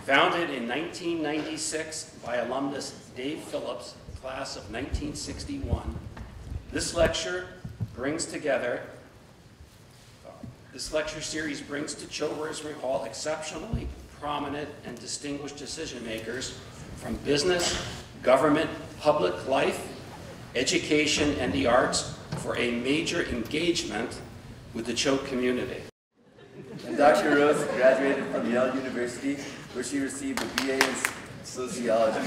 Founded in 1996 by alumnus Dave Phillips, class of 1961, this lecture series brings to Choate Rosemary Hall exceptionally prominent and distinguished decision makers from business, government, public life, education, and the arts for a major engagement with the Choate community. And Dr. Rose graduated from Yale University, where she received a BA in sociology.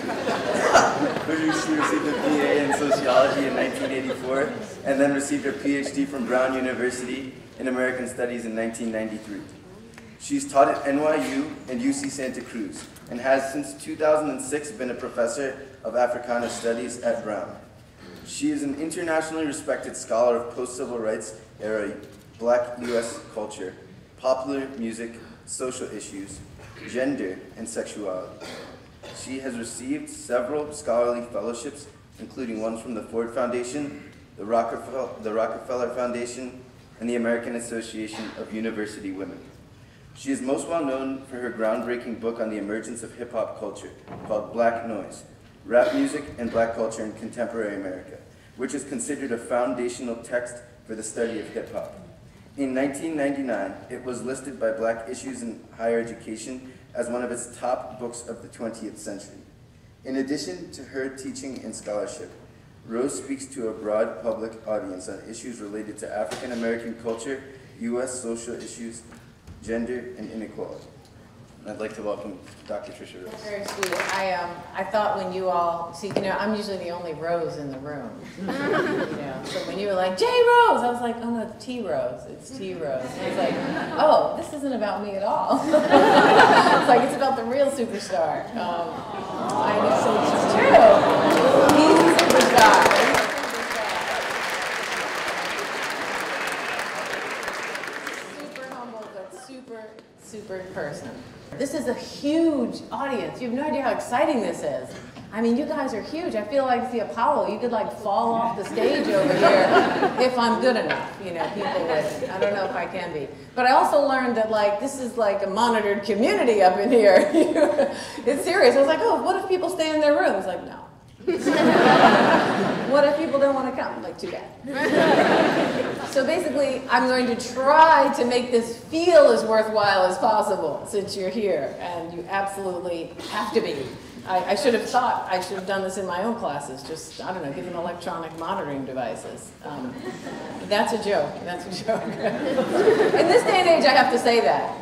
In 1984, and then received her PhD from Brown University in American Studies in 1993. She's taught at NYU and UC Santa Cruz, and has since 2006 been a professor of Africana Studies at Brown. She is an internationally respected scholar of post-civil rights era Black U.S. culture, popular music, social issues, gender, and sexuality. She has received several scholarly fellowships, including ones from the Ford Foundation, the Rockefeller Foundation, and the American Association of University Women. She is most well known for her groundbreaking book on the emergence of hip-hop culture, called Black Noise, Rap Music and Black Culture in Contemporary America, which is considered a foundational text for the study of hip-hop. In 1999, it was listed by Black Issues in Higher Education as one of its top books of the 20th century. In addition to her teaching and scholarship, Rose speaks to a broad public audience on issues related to African American culture, U.S. social issues, gender, and inequality. And I'd like to welcome Dr. Tricia Rose. That's very sweet. I thought when you all, see, I'm usually the only Rose in the room. So when you were like, J. Rose, I was like, oh no, it's T. Rose. It's T. Rose. And I was like, oh, this isn't about me at all. It's like, it's about the real superstar. I know, so it's true. He's a superstar. Super humble, but super person. This is a huge audience. You have no idea how exciting this is. I mean, you guys are huge. I feel like it's the Apollo. You could like fall off the stage over here if I'm good enough. People would. I don't know if I can be. But I also learned that like this is like a monitored community up in here. It's serious. I was like, oh, what if people stay in their rooms? Like, no. What if people don't want to come? Like, too bad. So basically, I'm going to try to make this feel as worthwhile as possible since you're here, and you absolutely have to be. I should have thought I should have done this in my own classes, just, I don't know, give them electronic monitoring devices. That's a joke. That's a joke. In this day and age, I have to say that.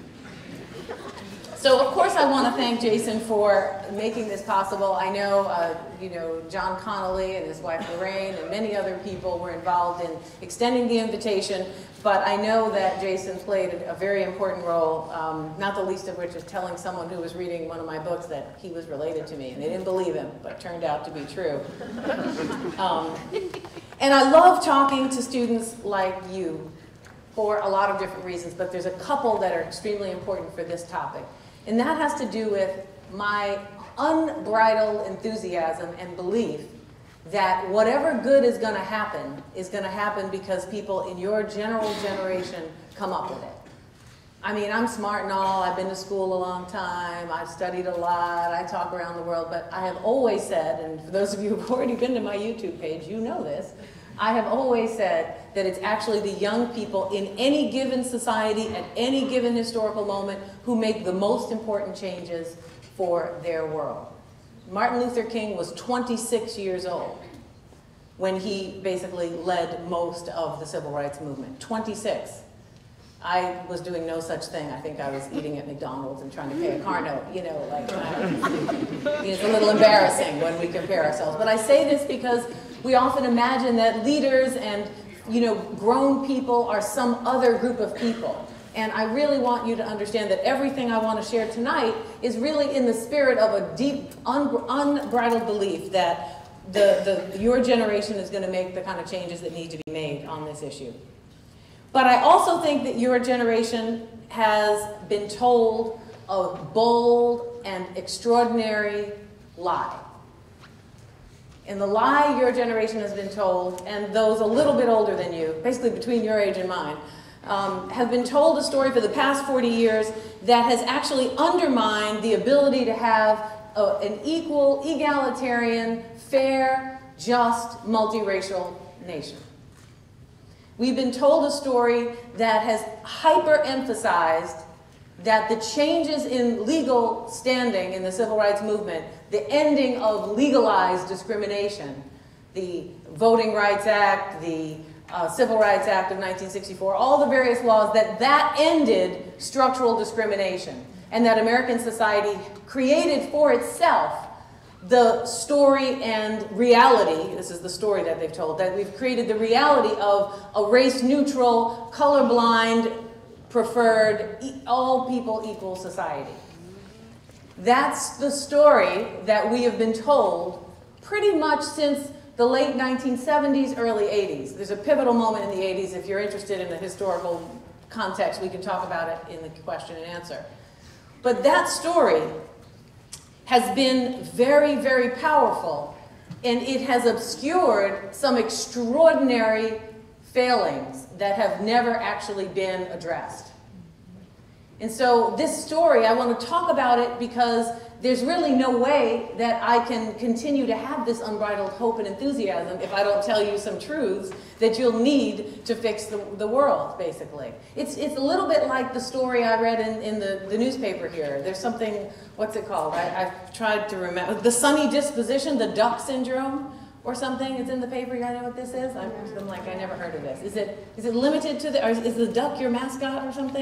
So of course I want to thank Jason for making this possible. I know, John Connolly and his wife Lorraine and many other people were involved in extending the invitation, but I know that Jason played a very important role, not the least of which is telling someone who was reading one of my books that he was related to me, and they didn't believe him, but it turned out to be true. And I love talking to students like you for a lot of different reasons, but there's a couple that are extremely important for this topic. And that has to do with my unbridled enthusiasm and belief that whatever good is going to happen because people in your general generation come up with it. I mean, I'm smart and all, I've been to school a long time, I've studied a lot, I talk around the world, but I have always said, and for those of you who've already been to my YouTube page, you know this, I have always said that it's actually the young people in any given society at any given historical moment who make the most important changes for their world. Martin Luther King was 26 years old when he basically led most of the civil rights movement. 26. I was doing no such thing. I think I was eating at McDonald's and trying to pay a car note. It's a little embarrassing when we compare ourselves. But I say this because we often imagine that leaders and grown people are some other group of people. And I really want you to understand that everything I want to share tonight is really in the spirit of a deep, unbridled belief that your generation is going to make the kind of changes that need to be made on this issue. But I also think that your generation has been told a bold and extraordinary lie. And the lie your generation has been told, and those a little bit older than you, basically between your age and mine, have been told a story for the past 40 years that has actually undermined the ability to have an equal, egalitarian, fair, just, multiracial nation. We've been told a story that has hyper-emphasized that the changes in legal standing in the civil rights movement, the ending of legalized discrimination, the Voting Rights Act, the Civil Rights Act of 1964, all the various laws, that ended structural discrimination, and that American society created for itself the story and reality, this is the story that they've told, that we've created the reality of a race-neutral, colorblind, preferred, all people equal society. That's the story that we have been told pretty much since the late 1970s, early 80s. There's a pivotal moment in the 80s. If you're interested in the historical context, we can talk about it in the question and answer. But that story has been very, very powerful, and it has obscured some extraordinary failings that have never actually been addressed. And so this story, I want to talk about it because there's really no way that I can continue to have this unbridled hope and enthusiasm if I don't tell you some truths that you'll need to fix the world, basically. It's a little bit like the story I read in the newspaper here. There's something, what's it called? I've tried to remember. The sunny disposition, the duck syndrome, or something. It's in the paper. You guys know what this is? I'm like, I never heard of this. Is it limited to the, or is the duck your mascot or something?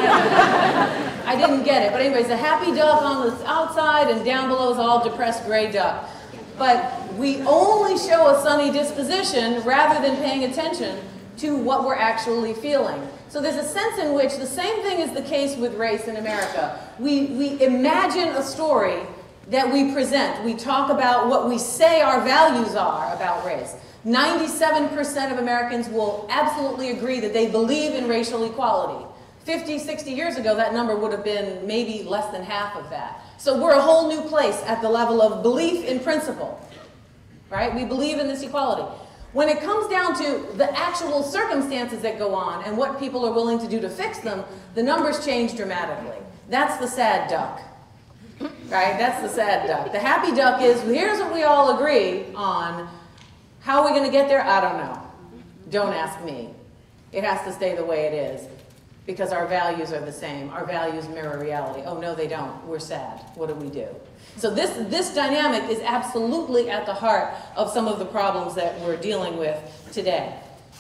I didn't get it. But anyways, a happy duck on the outside and down below is all depressed gray duck. But we only show a sunny disposition rather than paying attention to what we're actually feeling. So there's a sense in which the same thing is the case with race in America. We imagine a story that we present. We talk about what we say our values are about race. 97% of Americans will absolutely agree that they believe in racial equality. 50, 60 years ago, that number would have been maybe less than half of that. So we're a whole new place at the level of belief in principle, right? We believe in this equality. When it comes down to the actual circumstances that go on and what people are willing to do to fix them, the numbers change dramatically. That's the sad duck. Right? That's the sad duck. The happy duck is, here's what we all agree on. How are we going to get there? I don't know. Don't ask me. It has to stay the way it is because our values are the same. Our values mirror reality. Oh, no, they don't. We're sad. What do we do? So this dynamic is absolutely at the heart of some of the problems that we're dealing with today.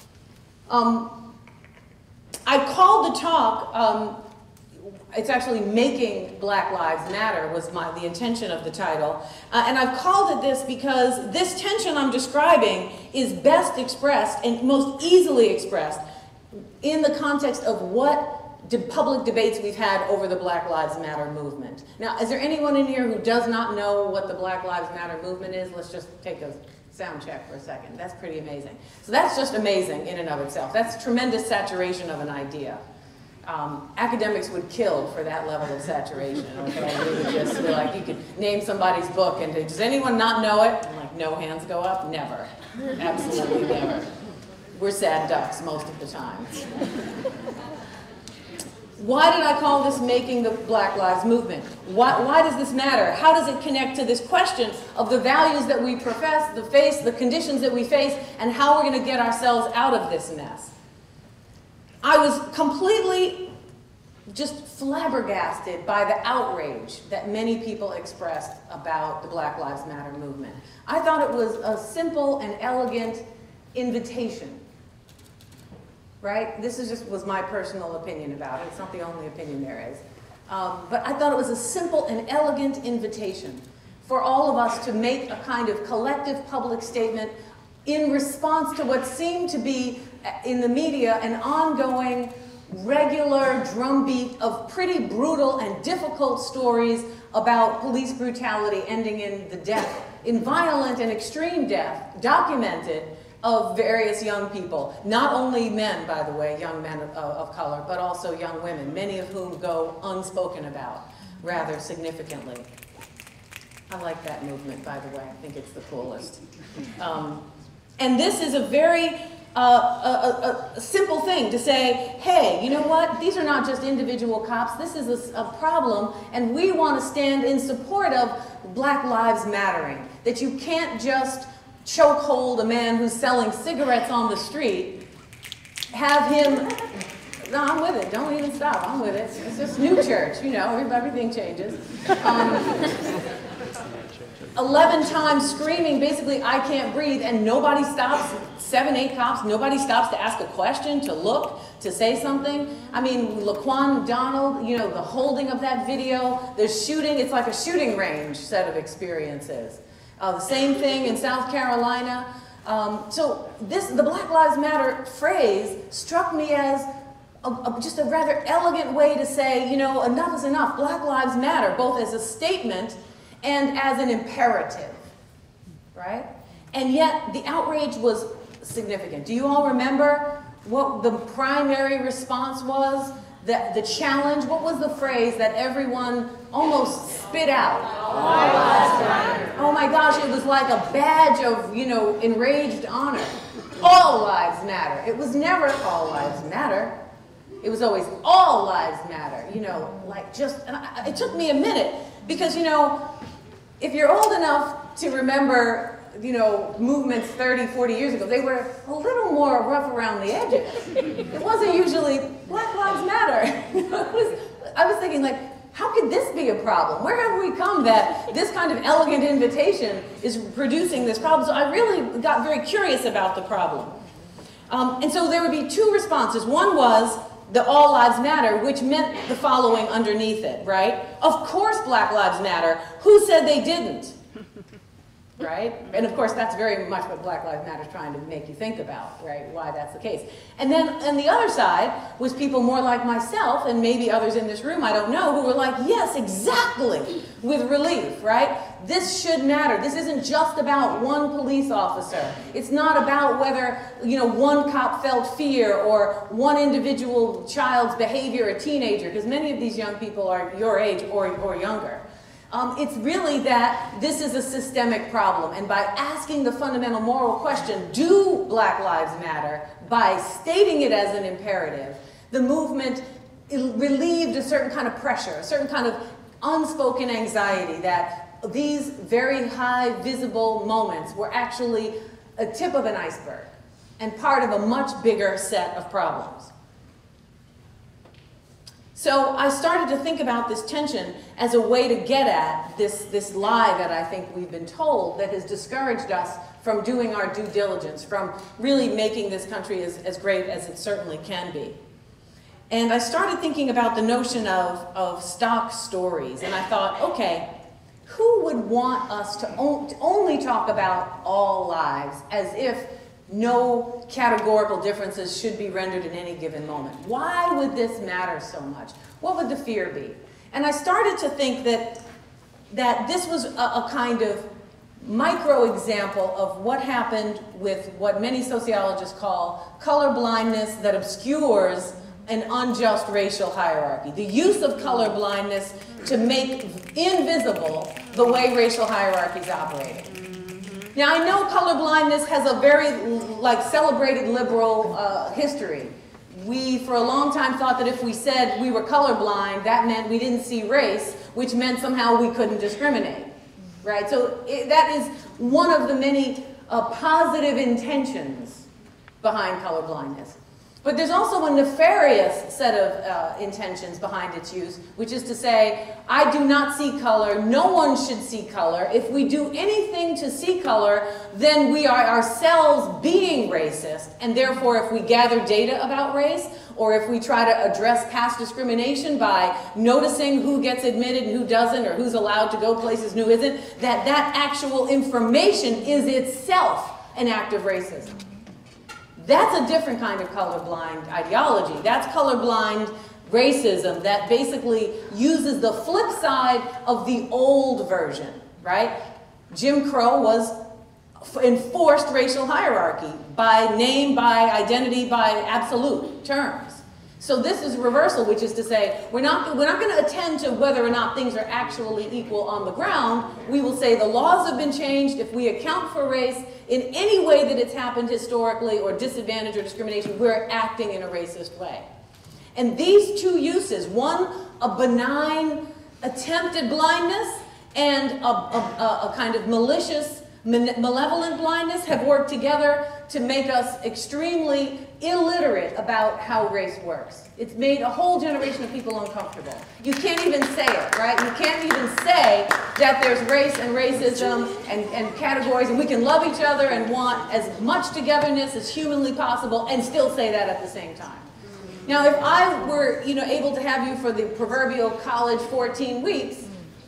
I called the talk, it's actually Making Black Lives Matter was the intention of the title. And I've called it this because this tension I'm describing is best expressed and most easily expressed in the context of what public debates we've had over the Black Lives Matter movement. Now, is there anyone in here who does not know what the Black Lives Matter movement is? Let's just take a sound check for a second. That's pretty amazing. So that's just amazing in and of itself. That's tremendous saturation of an idea. Academics would kill for that level of saturation. Okay? They would just be like, you could name somebody's book and does anyone not know it? I'm like, no hands go up? Never. Absolutely never. We're sad ducks most of the time. Why did I call this Making the Black Lives Movement? Why does this matter? How does it connect to this question of the values that we profess, the conditions that we face, and how we're going to get ourselves out of this mess? I was completely just flabbergasted by the outrage that many people expressed about the Black Lives Matter movement. I thought it was a simple and elegant invitation, right? This was my personal opinion about it. It's not the only opinion there is. But I thought it was a simple and elegant invitation for all of us to make a kind of collective public statement in response to what seemed to be in the media an ongoing, regular drumbeat of pretty brutal and difficult stories about police brutality ending in the death, in violent and extreme death, documented, of various young people. Not only men, by the way, young men of color, but also young women, many of whom go unspoken about rather significantly. I like that movement, by the way. I think it's the coolest. And this is a very a simple thing to say, hey, you know what? These are not just individual cops. This is a problem, and we want to stand in support of Black Lives Mattering. That you can't just chokehold a man who's selling cigarettes on the street, have him, no, I'm with it. Don't even stop. I'm with it. It's just new church, you know, everything changes. 11 times screaming, basically, I can't breathe, and nobody stops, 7, 8 cops, nobody stops to ask a question, to look, to say something. I mean, Laquan McDonald, you know, the holding of that video, the shooting, it's like a shooting range set of experiences. The same thing in South Carolina. So the Black Lives Matter phrase struck me as just a rather elegant way to say, you know, enough is enough. Black Lives Matter, both as a statement and as an imperative, right? And yet the outrage was significant. Do you all remember what the primary response was? The challenge, what was the phrase that everyone almost spit out? All lives matter. Oh my gosh, it was like a badge of, you know, enraged honor. All lives matter. It was never all lives matter. It was always all lives matter, you know, like just, and it took me a minute because, you know, if you're old enough to remember, you know, movements 30, 40 years ago, they were a little more rough around the edges. It wasn't usually Black Lives Matter. I was thinking, like, how could this be a problem? Where have we come that this kind of elegant invitation is producing this problem? So I really got very curious about the problem. And so there would be 2 responses. One was the all lives matter, which meant the following underneath it, right? Of course Black Lives Matter. Who said they didn't? Right? And of course that's very much what Black Lives Matter is trying to make you think about, right? Why that's the case. And then on the other side was people more like myself and maybe others in this room, I don't know, who were like, yes, exactly, with relief, right? This should matter. This isn't just about one police officer. It's not about whether, you know, one cop felt fear or one individual child's behavior, a teenager, because many of these young people are your age or younger. It's really that this is a systemic problem, and by asking the fundamental moral question, do Black Lives Matter, by stating it as an imperative, the movement relieved a certain kind of pressure, a certain kind of unspoken anxiety that these very high visible moments were actually a tip of an iceberg and part of a much bigger set of problems. So I started to think about this tension as a way to get at this lie that I think we've been told that has discouraged us from doing our due diligence, from really making this country as great as it certainly can be. And I started thinking about the notion of stock stories, and I thought, okay, who would want us to only talk about all lives as if no categorical differences should be rendered in any given moment? Why would this matter so much? What would the fear be? And I started to think that this was a kind of micro example of what happened with what many sociologists call color blindness that obscures an unjust racial hierarchy. The use of color blindness to make invisible the way racial hierarchies operate. Now, I know colorblindness has a very, celebrated liberal history. We, for a long time, thought that if we said we were colorblind, that meant we didn't see race, which meant somehow we couldn't discriminate, right? So that is one of the many positive intentions behind colorblindness. But there's also a nefarious set of intentions behind its use, which is to say, I do not see color, no one should see color. If we do anything to see color, then we are ourselves being racist, and therefore if we gather data about race, or if we try to address past discrimination by noticing who gets admitted and who doesn't, or who's allowed to go places and who isn't, that actual information is itself an act of racism. That's a different kind of colorblind ideology. That's colorblind racism that basically uses the flip side of the old version, right? Jim Crow was enforced racial hierarchy by name, by identity, by absolute terms. So this is reversal, which is to say, we're not going to attend to whether or not things are actually equal on the ground. We will say the laws have been changed. If we account for race in any way that it's happened historically, or disadvantage or discrimination, we're acting in a racist way. And these two uses, one, a benign attempt at blindness, and a kind of malicious, malevolent blindness, have worked together to make us extremely illiterate about how race works. It's made a whole generation of people uncomfortable. You can't even say it, right? You can't even say that there's race and racism and categories, and we can love each other and want as much togetherness as humanly possible and still say that at the same time. Now, if I were, able to have you for the proverbial college 14 weeks,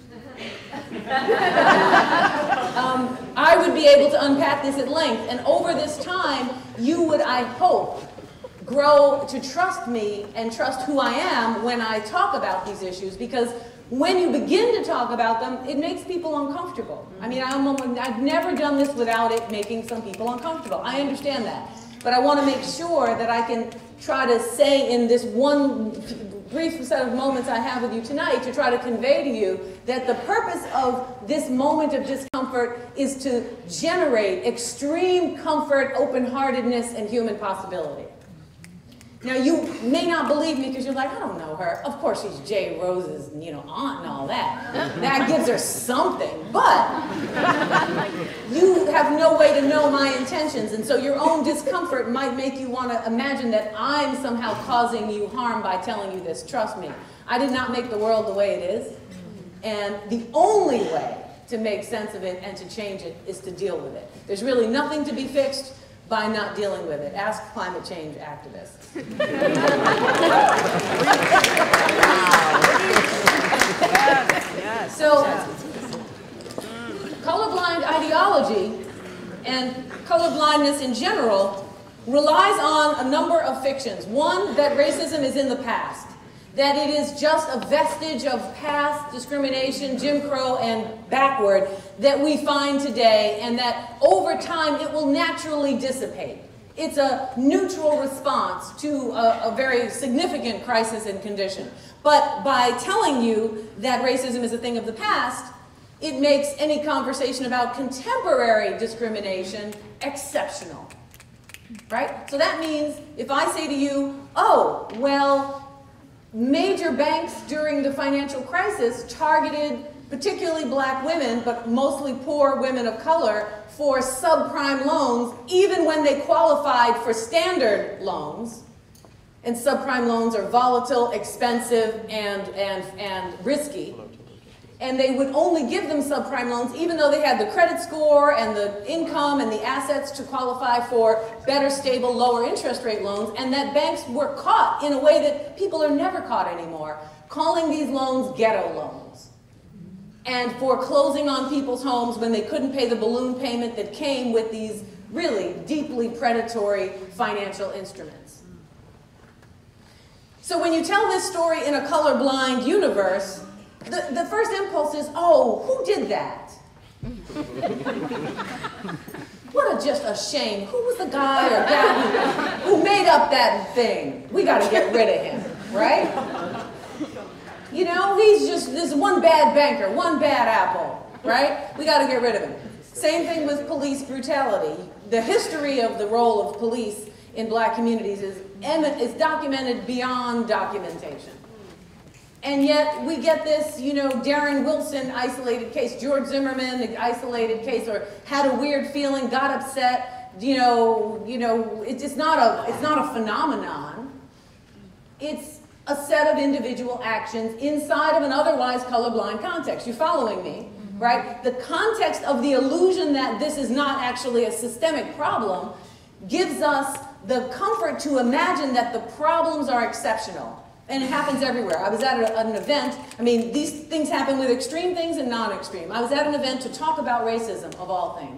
I would be able to unpack this at length, and over this time, you would, I hope, grow to trust me and trust who I am when I talk about these issues, because when you begin to talk about them, it makes people uncomfortable. I mean, I've never done this without it making some people uncomfortable. I understand that. But I want to make sure that I can try to say in this one brief set of moments I have with you tonight to try to convey to you that the purpose of this moment of discomfort is to generate extreme comfort, open-heartedness, and human possibility. Now, you may not believe me because you're like, I don't know her. Of course, she's Jay Rose's, aunt and all that. That gives her something. But you have no way to know my intentions, and so your own discomfort might make you want to imagine that I'm somehow causing you harm by telling you this. Trust me, I did not make the world the way it is, and the only way to make sense of it and to change it is to deal with it. There's really nothing to be fixed by not dealing with it. Ask climate change activists. So, colorblind ideology and colorblindness in general relies on a number of fictions. One, that racism is in the past, that it is just a vestige of past discrimination, Jim Crow, and backward that we find today, and that over time it will naturally dissipate. It's a neutral response to a very significant crisis and condition. But by telling you that racism is a thing of the past, it makes any conversation about contemporary discrimination exceptional, right? So that means if I say to you, oh, well, major banks during the financial crisis targeted particularly black women, but mostly poor women of color, for subprime loans, even when they qualified for standard loans. And subprime loans are volatile, expensive, and risky. And they would only give them subprime loans even though they had the credit score and the income and the assets to qualify for better, stable, lower interest rate loans, and that banks were caught in a way that people are never caught anymore, calling these loans ghetto loans, and foreclosing on people's homes when they couldn't pay the balloon payment that came with these really deeply predatory financial instruments. So when you tell this story in a colorblind universe, the first impulse is, oh, who did that? Just a shame. Who was the guy or gal who made up that thing? We got to get rid of him, right? You know, he's just this one bad banker, one bad apple, right? We got to get rid of him. Same thing with police brutality. The history of the role of police in black communities is documented beyond documentation. And yet we get this, you know, Darren Wilson isolated case, George Zimmerman isolated case, or had a weird feeling, got upset. It's not a phenomenon. It's a set of individual actions inside of an otherwise colorblind context. You following me, right? The context of the illusion that this is not actually a systemic problem gives us the comfort to imagine that the problems are exceptional. And it happens everywhere. I was at an event. I mean, these things happen with extreme things and non-extreme. I was at an event to talk about racism, of all things.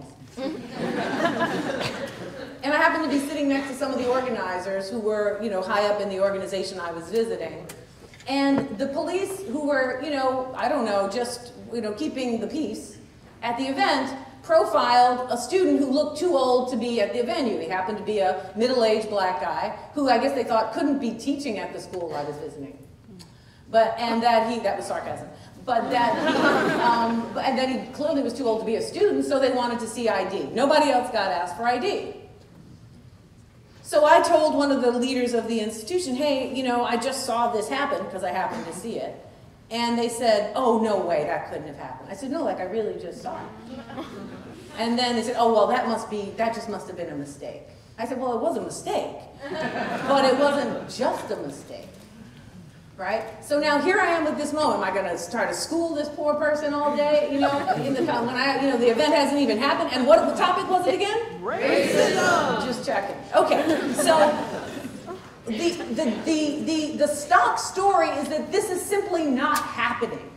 And I happened to be sitting next to some of the organizers who were, you know, high up in the organization I was visiting. And the police who were, you know, I don't know, just, you know, keeping the peace at the event profiled a student who looked too old to be at the venue. He happened to be a middle-aged black guy who I guess they thought couldn't be teaching at the school I was visiting. That was sarcasm. But and that he clearly was too old to be a student, so they wanted to see ID. Nobody else got asked for ID. So I told one of the leaders of the institution, hey, you know, I just saw this happen, because I happened to see it. And they said, oh, no way, that couldn't have happened. I said, no, like I really just saw it. And then they said, oh, well, that just must have been a mistake. I said, well, it was a mistake, but it wasn't just a mistake. Right? So now here I am with this moment. Am I going to try to school this poor person all day? You know, when the event hasn't even happened. And what the topic was it again? Racism. Just checking. Okay. So the stock story is that this is simply not happening.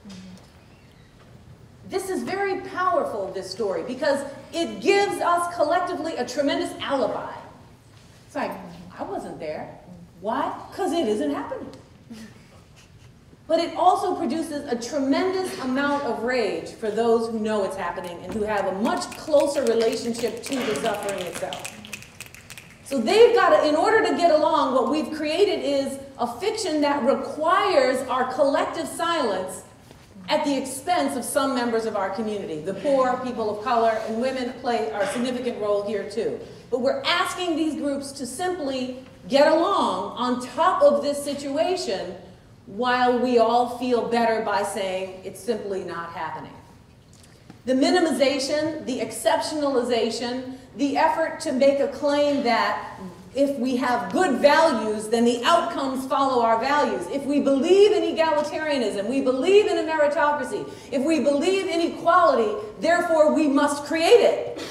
This is very powerful, this story, because it gives us collectively a tremendous alibi. It's like, I wasn't there. Why? Because it isn't happening. But it also produces a tremendous amount of rage for those who know it's happening and who have a much closer relationship to the suffering itself. So they've got to, in order to get along, what we've created is a fiction that requires our collective silence at the expense of some members of our community. The poor, people of color, and women play a significant role here too. But we're asking these groups to simply get along on top of this situation while we all feel better by saying it's simply not happening. The minimization, the exceptionalization, the effort to make a claim that if we have good values, then the outcomes follow our values. If we believe in egalitarianism, we believe in a meritocracy. If we believe in equality, therefore we must create it.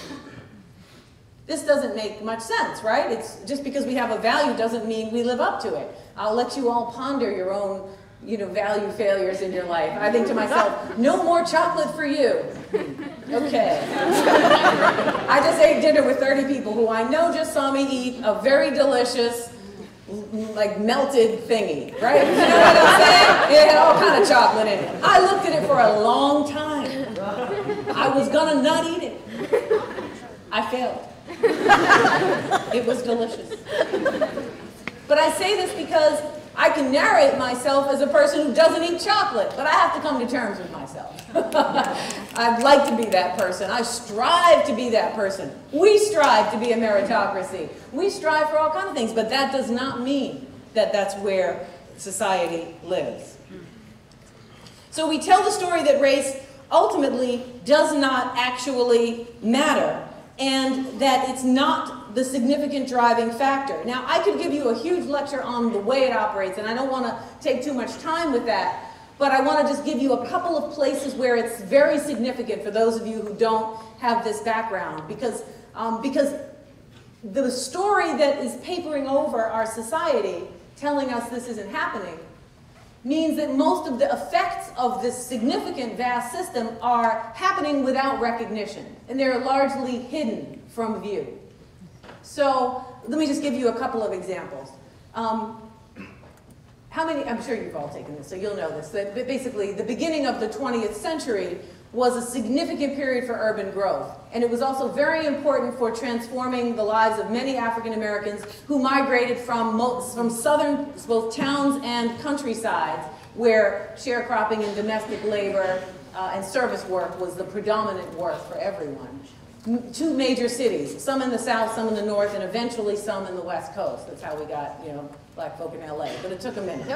This doesn't make much sense, right? It's just because we have a value doesn't mean we live up to it. I'll let you all ponder your own, value failures in your life. I think to myself, no more chocolate for you. Okay. I just ate dinner with 30 people who I know just saw me eat a very delicious, like melted thingy, right? You know what I'm saying? It had all kind of chocolate in it. I looked at it for a long time. I was gonna not eat it. I failed. It was delicious. But I say this because I can narrate myself as a person who doesn't eat chocolate, but I have to come to terms with myself. I'd like to be that person. I strive to be that person. We strive to be a meritocracy. We strive for all kinds of things, but that does not mean that that's where society lives. So we tell the story that race ultimately does not actually matter, and that it's not the significant driving factor. Now, I could give you a huge lecture on the way it operates, and I don't want to take too much time with that, but I want to just give you a couple of places where it's very significant for those of you who don't have this background, because the story that is papering over our society, telling us this isn't happening, means that most of the effects of this significant, vast system are happening without recognition, and they're largely hidden from view. So let me just give you a couple of examples. I'm sure you've all taken this, so you'll know this, that basically the beginning of the 20th century was a significant period for urban growth. And it was also very important for transforming the lives of many African Americans who migrated from southern, both towns and countrysides, where sharecropping and domestic labor and service work was the predominant work for everyone. Two major cities, some in the south, some in the north, and eventually some in the west coast. That's how we got, black folk in LA, but it took a minute.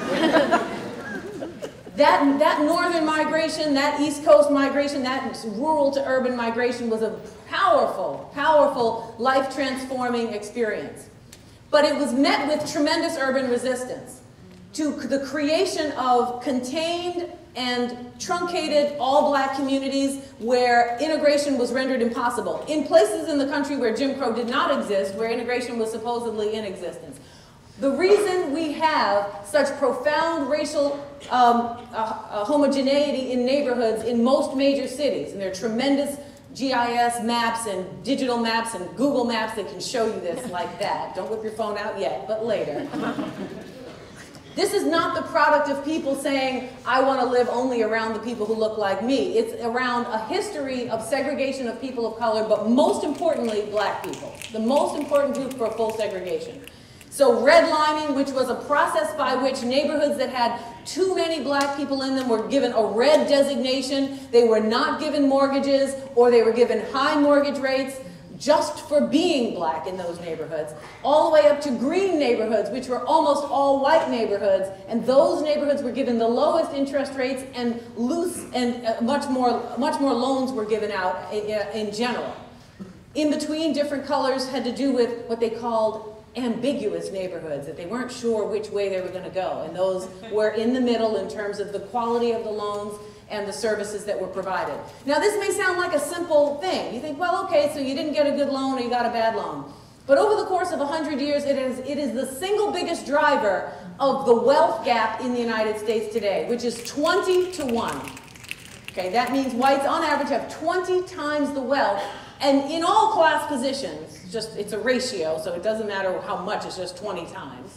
That northern migration, that east coast migration, that rural to urban migration was a powerful, powerful, life-transforming experience. But it was met with tremendous urban resistance to the creation of contained and truncated all-black communities where integration was rendered impossible. In places in the country where Jim Crow did not exist, where integration was supposedly in existence. The reason we have such profound racial homogeneity in neighborhoods in most major cities, and there are tremendous GIS maps and digital maps and Google Maps that can show you this like that. Don't whip your phone out yet, but later. This is not the product of people saying, I want to live only around the people who look like me. It's around a history of segregation of people of color, but most importantly, black people. The most important group for full segregation. So redlining, which was a process by which neighborhoods that had too many black people in them were given a red designation. They were not given mortgages, or they were given high mortgage rates just for being black in those neighborhoods, all the way up to green neighborhoods, which were almost all white neighborhoods, and those neighborhoods were given the lowest interest rates and loose and much more loans were given out in general. In between, different colors had to do with what they called ambiguous neighborhoods, that they weren't sure which way they were going to go, and those were in the middle in terms of the quality of the loans and the services that were provided. Now, this may sound like a simple thing. You think, well, okay, so you didn't get a good loan or you got a bad loan. But over the course of 100 years, it is the single biggest driver of the wealth gap in the United States today, which is 20 to 1. Okay, that means whites on average have 20 times the wealth, and in all class positions, it's a ratio, so it doesn't matter how much, it's just 20 times.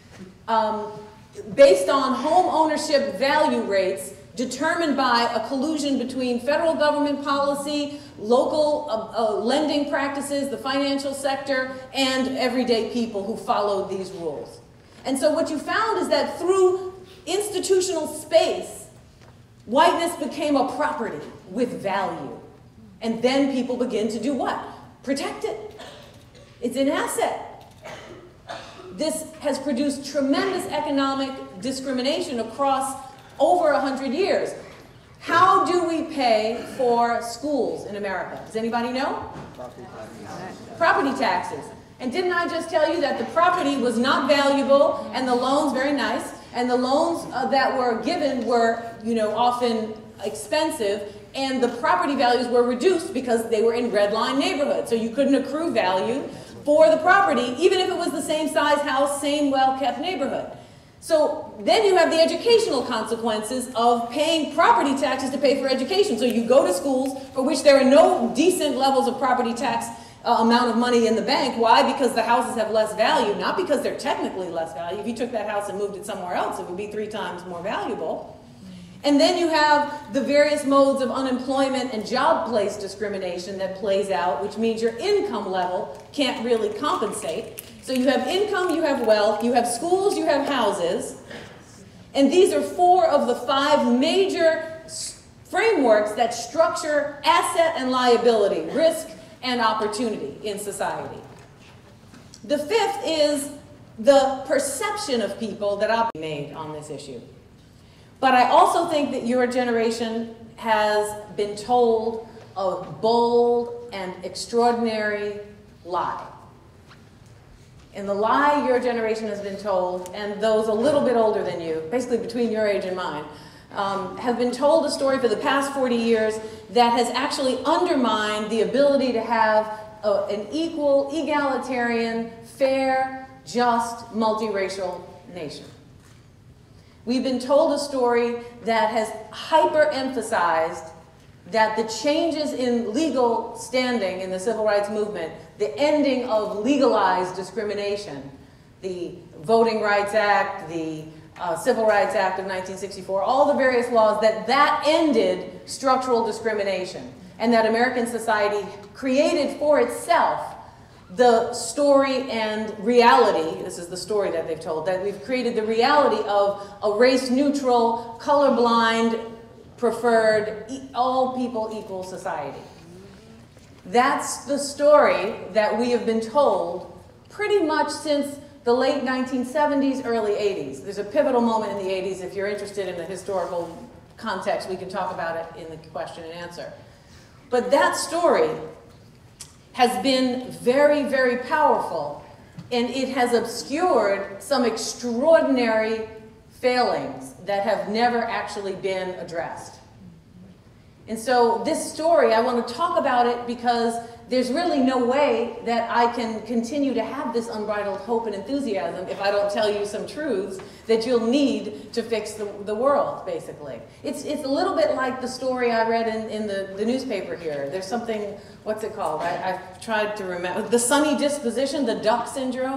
Based on home ownership value rates determined by a collusion between federal government policy, local lending practices, the financial sector, and everyday people who followed these rules. And so what you found is that through institutional space, whiteness became a property with value. And then people begin to do what? Protect it. It's an asset. This has produced tremendous economic discrimination across over 100 years. How do we pay for schools in America? Does anybody know? Property taxes. And didn't I just tell you that the property was not valuable and the loans, very nice, and the loans that were given were, often expensive, and the property values were reduced because they were in redline neighborhoods. So you couldn't accrue value for the property, even if it was the same size house, same well-kept neighborhood. So then you have the educational consequences of paying property taxes to pay for education. So you go to schools for which there are no decent levels of property tax amount of money in the bank. Why? Because the houses have less value, not because they're technically less value. If you took that house and moved it somewhere else, it would be 3 times more valuable. And then you have the various modes of unemployment and job place discrimination that plays out, which means your income level can't really compensate. So you have income, you have wealth, you have schools, you have houses. And these are 4 of the 5 major frameworks that structure asset and liability, risk and opportunity in society. The 5th is the perception of people that I'll be made on this issue. But I also think that your generation has been told a bold and extraordinary lie. And the lie your generation has been told, and those a little bit older than you, basically between your age and mine, have been told a story for the past 40 years that has actually undermined the ability to have an equal, egalitarian, fair, just, multiracial nation. We've been told a story that has hyper-emphasized that the changes in legal standing in the civil rights movement, the ending of legalized discrimination, the Voting Rights Act, the Civil Rights Act of 1964, all the various laws, that ended structural discrimination, and that American society created for itself the story and reality, this is the story that they've told, that we've created the reality of a race-neutral, colorblind, preferred, all people equal society. That's the story that we have been told pretty much since the late 1970s, early 80s. There's a pivotal moment in the 80s. If you're interested in the historical context, we can talk about it in the question and answer. But that story has been very, very powerful, and it has obscured some extraordinary failings that have never actually been addressed. And so this story, I want to talk about it because there's really no way that I can continue to have this unbridled hope and enthusiasm if I don't tell you some truths that you'll need to fix the world, basically. It's a little bit like the story I read in the newspaper here. There's something, what's it called? I've tried to remember. The sunny disposition, the duck syndrome,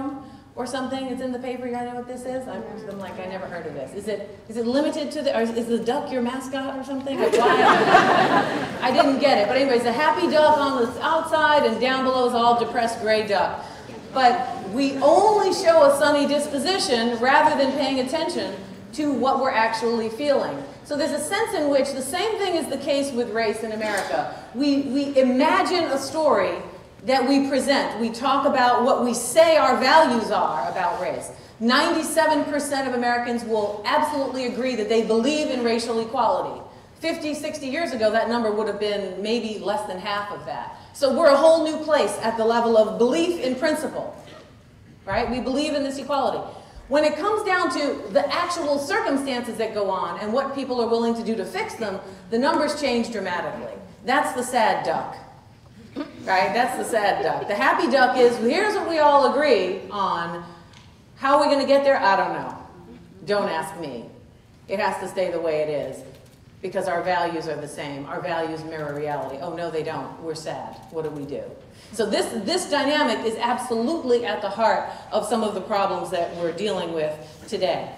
or something? It's in the paper. You guys know what this is? I'm like, I never heard of this. Is it limited to the, or is the duck your mascot or something? Like, why? I didn't get it. But anyways, a happy duck on the outside and down below is all depressed gray duck. But we only show a sunny disposition rather than paying attention to what we're actually feeling. So there's a sense in which the same thing is the case with race in America. We imagine a story that we present. We talk about what we say our values are about race. 97% of Americans will absolutely agree that they believe in racial equality. 50, 60 years ago, that number would have been maybe less than half of that. So we're a whole new place at the level of belief in principle, right? We believe in this equality. When it comes down to the actual circumstances that go on and what people are willing to do to fix them, the numbers change dramatically. That's the sad duck, right? That's the sad duck. The happy duck is, here's what we all agree on. How are we going to get there? I don't know. Don't ask me. It has to stay the way it is because our values are the same. Our values mirror reality. Oh, no, they don't. We're sad. What do we do? So this dynamic is absolutely at the heart of some of the problems that we're dealing with today.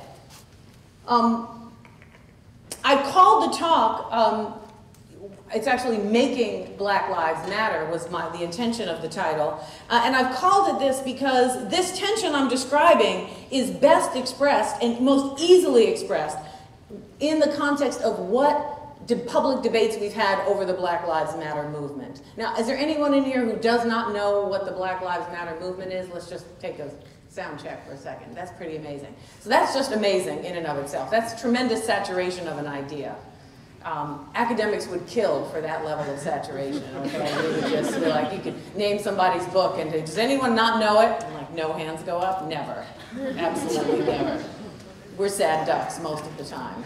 I called the talk, it's actually Making Black Lives Matter was the intention of the title. And I've called it this because this tension I'm describing is best expressed and most easily expressed in the context of what public debates we've had over the Black Lives Matter movement. Now, is there anyone in here who does not know what the Black Lives Matter movement is? Let's just take a sound check for a second. That's pretty amazing. So that's just amazing in and of itself. That's tremendous saturation of an idea. Academics would kill for that level of saturation, okay? They would just be like, you could name somebody's book and does anyone not know it? And like, no hands go up? Never. Absolutely never. We're sad ducks most of the time.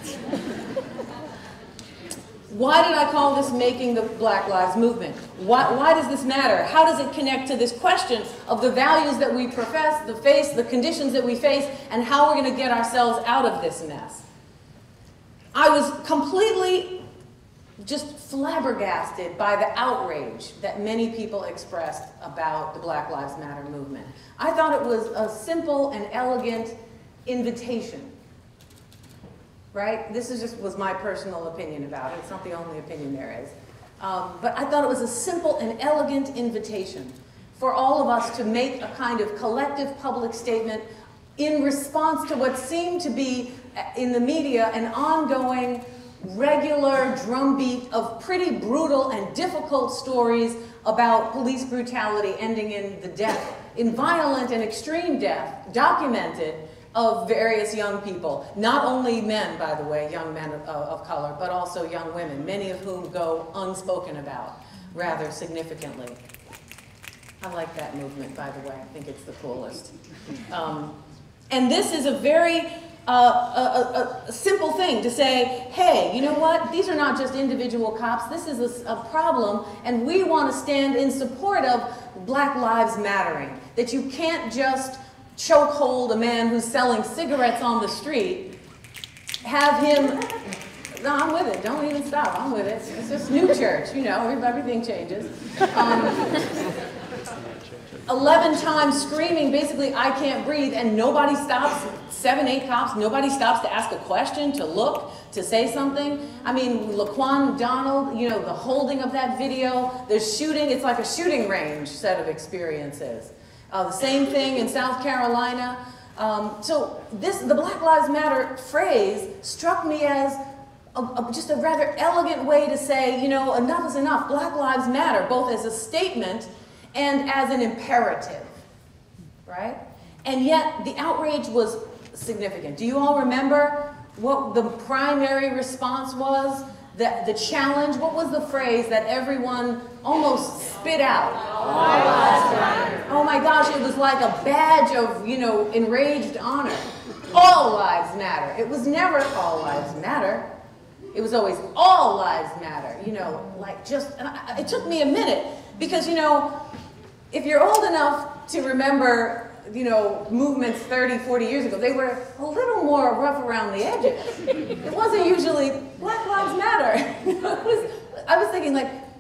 Why did I call this Making the Black Lives Movement? Why does this matter? How does it connect to this question of the values that we profess, the conditions that we face, and how we're going to get ourselves out of this mess? I was completely just flabbergasted by the outrage that many people expressed about the Black Lives Matter movement. I thought it was a simple and elegant invitation. Right? This was my personal opinion about it. It's not the only opinion there is. But I thought it was a simple and elegant invitation for all of us to make a kind of collective public statement in response to what seemed to be, in the media, an ongoing, regular drumbeat of pretty brutal and difficult stories about police brutality ending in the death, in violent and extreme death, documented, of various young people, not only men, by the way, young men of color, but also young women, many of whom go unspoken about rather significantly. I like that movement, by the way. I think it's the coolest. And this is a very simple thing to say, hey, you know what? These are not just individual cops. This is a problem, and we want to stand in support of Black Lives Mattering, that you can't just chokehold a man who's selling cigarettes on the street, have him, no, I'm with it, don't even stop, I'm with it. It's just new church, you know, everything changes. 11 times screaming, basically, I can't breathe, and nobody stops, 7, 8 cops, nobody stops to ask a question, to look, to say something. I mean, Laquan Donald, you know, the holding of that video, the shooting, it's like a shooting range set of experiences. The same thing in South Carolina. So the Black Lives Matter phrase struck me as just a rather elegant way to say, you know, enough is enough. Black Lives Matter, both as a statement and as an imperative, right? And yet the outrage was significant. Do you all remember what the primary response was? The challenge, what was the phrase that everyone almost spit out? All lives matter. Oh my gosh, it was like a badge of, you know, enraged honor. All lives matter. It was never all lives matter. It was always all lives matter, you know, like just, and it took me a minute because, you know, if you're old enough to remember, you know, movements 30, 40 years ago, they were a little more rough around the edges. It wasn't usually Black Lives Matter. I was thinking like,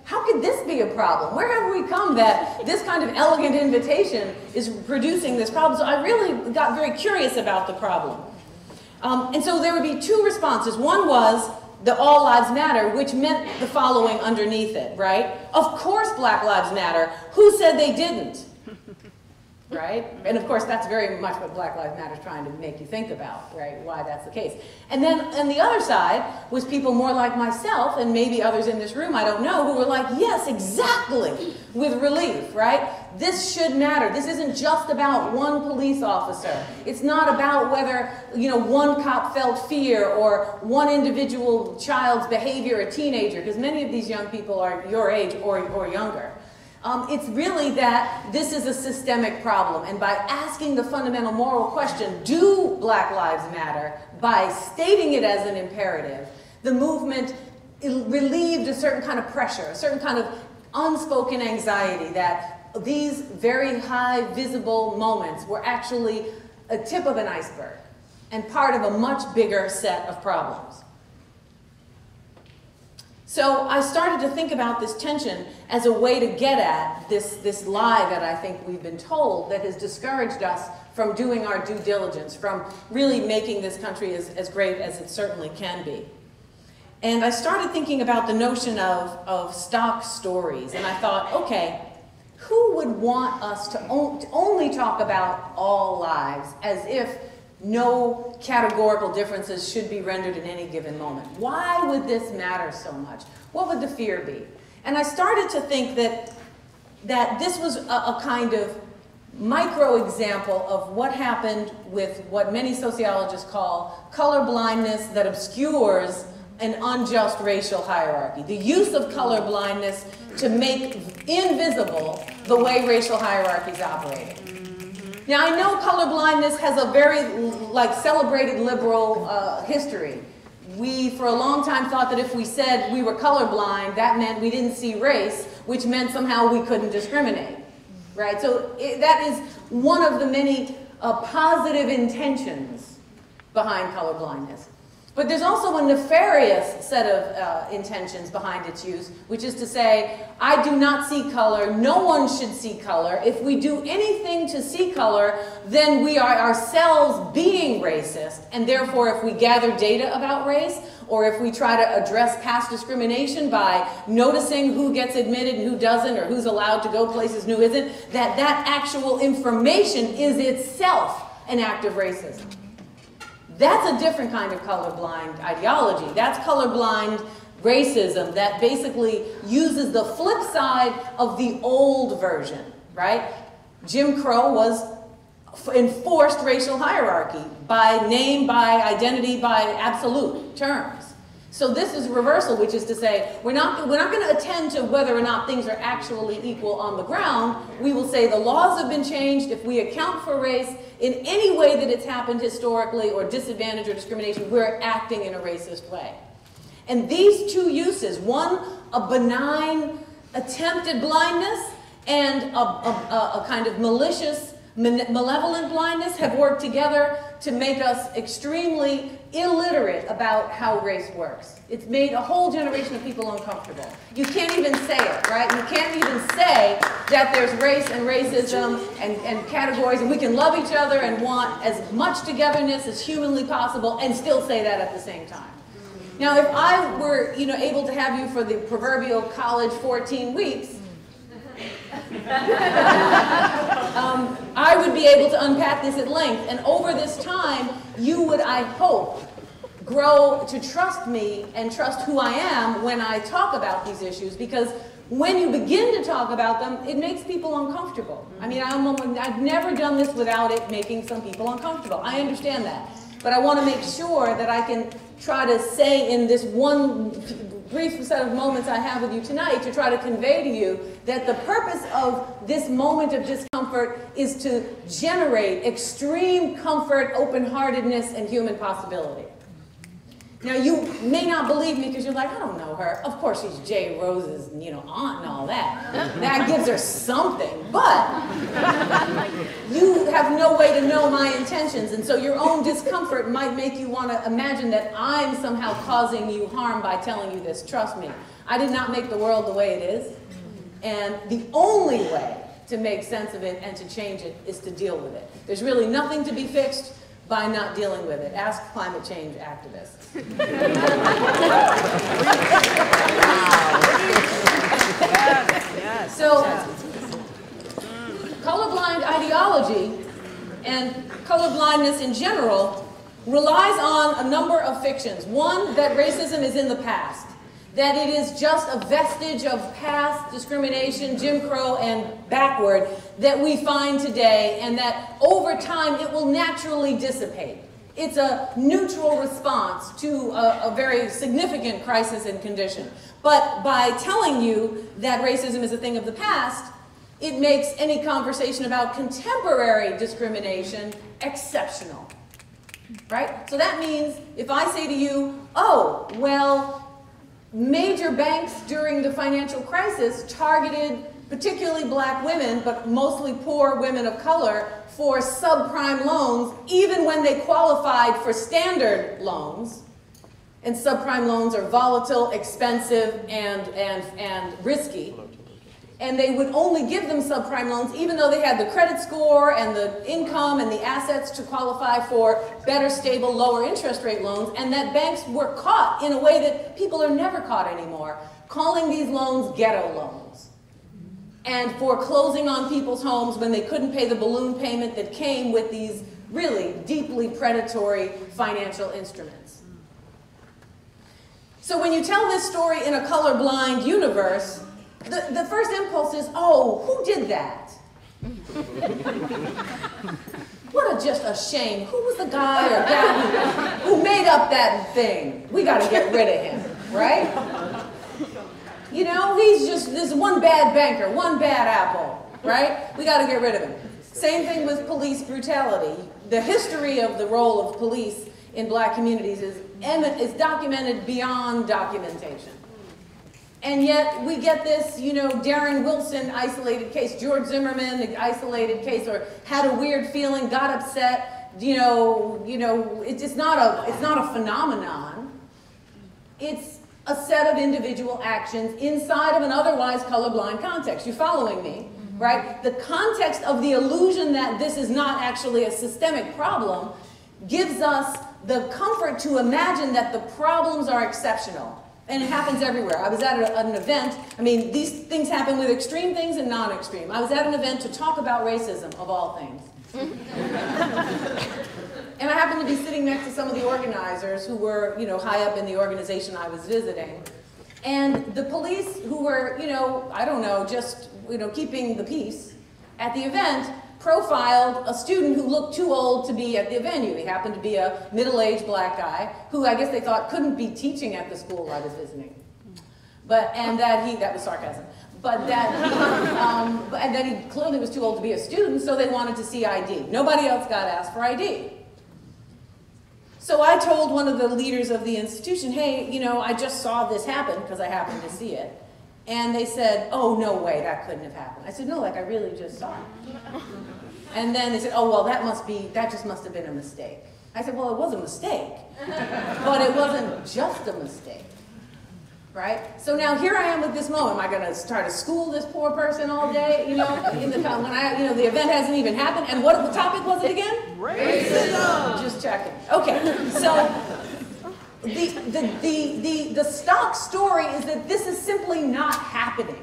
how could this be a problem? Where have we come that this kind of elegant invitation is producing this problem? So I really got very curious about the problem. And so there would be two responses. One was the All Lives Matter, which meant the following underneath it, right? Of course Black Lives Matter. Who said they didn't? Right? And of course, that's very much what Black Lives Matter is trying to make you think about, right? Why that's the case. And then on the other side was people more like myself, and maybe others in this room, I don't know, who were like, yes, exactly, with relief, right? This should matter. This isn't just about one police officer. It's not about whether, you know, one cop felt fear or one individual child's behavior, a teenager, because many of these young people are your age or younger. It's really that this is a systemic problem, and by asking the fundamental moral question, do Black Lives Matter, by stating it as an imperative, the movement relieved a certain kind of pressure, a certain kind of unspoken anxiety that these very high visible moments were actually a tip of an iceberg and part of a much bigger set of problems. So I started to think about this tension as a way to get at this lie that I think we've been told that has discouraged us from doing our due diligence, from really making this country as great as it certainly can be. And I started thinking about the notion of stock stories, and I thought, okay, who would want us to only talk about all lives as if no categorical differences should be rendered in any given moment? Why would this matter so much? What would the fear be? And I started to think that this was a kind of micro example of what happened with what many sociologists call color blindness that obscures an unjust racial hierarchy. The use of color blindness to make invisible the way racial hierarchies operate. Now, I know colorblindness has a very, celebrated liberal history. We, for a long time, thought that if we said we were colorblind, that meant we didn't see race, which meant somehow we couldn't discriminate, right? So that is one of the many positive intentions behind colorblindness. But there's also a nefarious set of intentions behind its use, which is to say, I do not see color, no one should see color. If we do anything to see color, then we are ourselves being racist, and therefore if we gather data about race, or if we try to address past discrimination by noticing who gets admitted and who doesn't, or who's allowed to go places and who isn't, that actual information is itself an act of racism. That's a different kind of colorblind ideology. That's colorblind racism that basically uses the flip side of the old version, right? Jim Crow was enforced racial hierarchy by name, by identity, by absolute terms. So this is reversal, which is to say, we're not going to attend to whether or not things are actually equal on the ground. We will say the laws have been changed. If we account for race in any way that it's happened historically, or disadvantage or discrimination, we're acting in a racist way. And these two uses, one, a benign attempted blindness, and a kind of malicious, malevolent blindness, have worked together to make us extremely illiterate about how race works. It's made a whole generation of people uncomfortable. You can't even say it, right? You can't even say that there's race and racism and categories, and we can love each other and want as much togetherness as humanly possible and still say that at the same time. Now, if I were, able to have you for the proverbial college 14 weeks, I would be able to unpack this at length, and over this time, you would, I hope, grow to trust me and trust who I am when I talk about these issues, because when you begin to talk about them, it makes people uncomfortable. I mean, I've never done this without it making some people uncomfortable. I understand that. But I want to make sure that I can try to say in this one brief set of moments I have with you tonight to try to convey to you that the purpose of this moment of discomfort is to generate extreme comfort, open-heartedness, and human possibility. Now, you may not believe me because you're like, I don't know her. Of course, she's Jay Rose's, aunt and all that. That gives her something. But you have no way to know my intentions. And so your own discomfort might make you want to imagine that I'm somehow causing you harm by telling you this. Trust me, I did not make the world the way it is. And the only way to make sense of it and to change it is to deal with it. There's really nothing to be fixed by not dealing with it. Ask climate change activists. So, colorblind ideology and colorblindness in general relies on a number of fictions. One, that racism is in the past, that it is just a vestige of past discrimination, Jim Crow, and backward that we find today, and that over time it will naturally dissipate. It's a neutral response to a very significant crisis and condition. But by telling you that racism is a thing of the past, it makes any conversation about contemporary discrimination exceptional, right? So that means if I say to you, oh, well, major banks during the financial crisis targeted particularly black women, but mostly poor women of color, for subprime loans, even when they qualified for standard loans. And subprime loans are volatile, expensive, and risky. And they would only give them subprime loans even though they had the credit score and the income and the assets to qualify for better, stable, lower interest rate loans, and that banks were caught in a way that people are never caught anymore, calling these loans ghetto loans, and foreclosing on people's homes when they couldn't pay the balloon payment that came with these really deeply predatory financial instruments. So when you tell this story in a colorblind universe, the first impulse is, oh, who did that? Just a shame. Who was the guy or gal who made up that thing? We got to get rid of him, right? He's just this one bad banker, one bad apple, right? We got to get rid of him. Same thing with police brutality. The history of the role of police in black communities is documented beyond documentation. And yet we get this, Darren Wilson isolated case, George Zimmerman isolated case, or had a weird feeling, got upset. It's not a phenomenon. It's a set of individual actions inside of an otherwise colorblind context. You're following me, right? The context of the illusion that this is not actually a systemic problem gives us the comfort to imagine that the problems are exceptional. And it happens everywhere. I was at an event. I mean, these things happen with extreme things and non-extreme. I was at an event to talk about racism, of all things. And I happened to be sitting next to some of the organizers who were, high up in the organization I was visiting. And the police who were, I don't know, just, keeping the peace at the event, profiled a student who looked too old to be at the venue. He happened to be a middle-aged black guy who I guess they thought couldn't be teaching at the school I was visiting. That was sarcasm. And that he clearly was too old to be a student, so they wanted to see ID. Nobody else got asked for ID. So I told one of the leaders of the institution, hey, I just saw this happen because I happened to see it. And they said, oh, no way, that couldn't have happened. I said, no, I really just saw it. And then they said, oh, well, that just must have been a mistake. I said, well, it was a mistake, but it wasn't just a mistake, right? So now here I am with this moment. Am I going to start to school this poor person all day, when the event hasn't even happened? And what the topic was it again? Racism. Just checking. Okay, so the stock story is that this is simply not happening.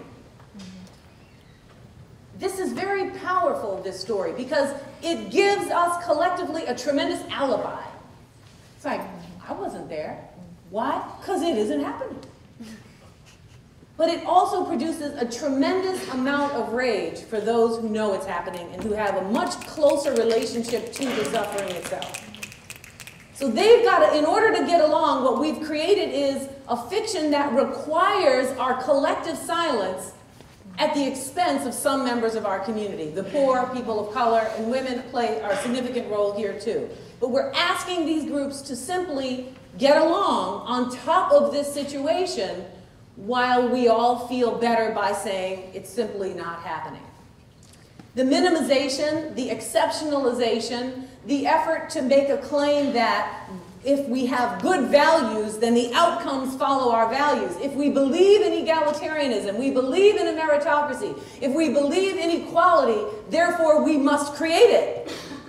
This is very powerful, this story, because it gives us collectively a tremendous alibi. It's like, I wasn't there. Why? Because it isn't happening. But it also produces a tremendous amount of rage for those who know it's happening and who have a much closer relationship to the suffering itself. So they've got to, in order to get along, what we've created is a fiction that requires our collective silence at the expense of some members of our community. The poor, people of color, and women play a significant role here too. But we're asking these groups to simply get along on top of this situation while we all feel better by saying it's simply not happening. The minimization, the exceptionalization, the effort to make a claim that if we have good values, then the outcomes follow our values. If we believe in egalitarianism, we believe in a meritocracy, if we believe in equality, therefore we must create it.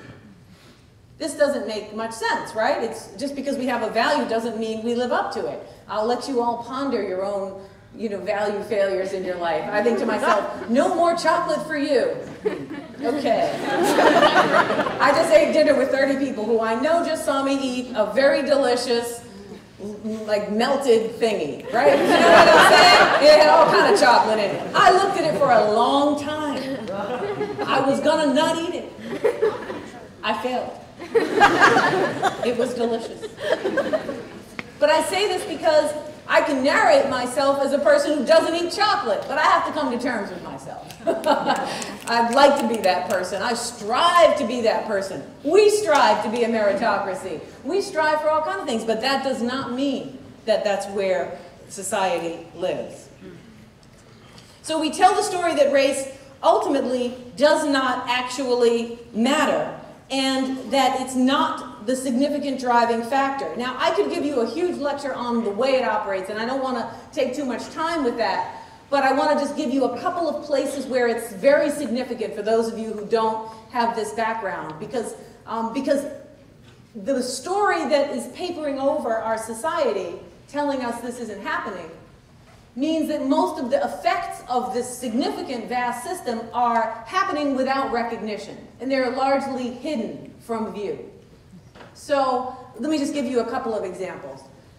This doesn't make much sense, right? It's just because we have a value doesn't mean we live up to it. I'll let you all ponder your own, value failures in your life. I think to myself, no more chocolate for you. Okay. I just ate dinner with 30 people who I know just saw me eat a very delicious, like melted thingy, right? You know what I'm saying? It had all kind of chocolate in it. I looked at it for a long time. I was gonna not eat it. I failed. It was delicious. But I say this because I can narrate myself as a person who doesn't eat chocolate, but I have to come to terms with myself. I'd like to be that person. I strive to be that person. We strive to be a meritocracy. We strive for all kinds of things, but that does not mean that that's where society lives. So we tell the story that race ultimately does not actually matter, and that it's not the significant driving factor. Now, I could give you a huge lecture on the way it operates, and I don't want to take too much time with that, but I want to just give you a couple of places where it's very significant for those of you who don't have this background, because the story that is papering over our society, telling us this isn't happening, means that most of the effects of this significant, vast system are happening without recognition, and they're largely hidden from view. So let me just give you a couple of examples.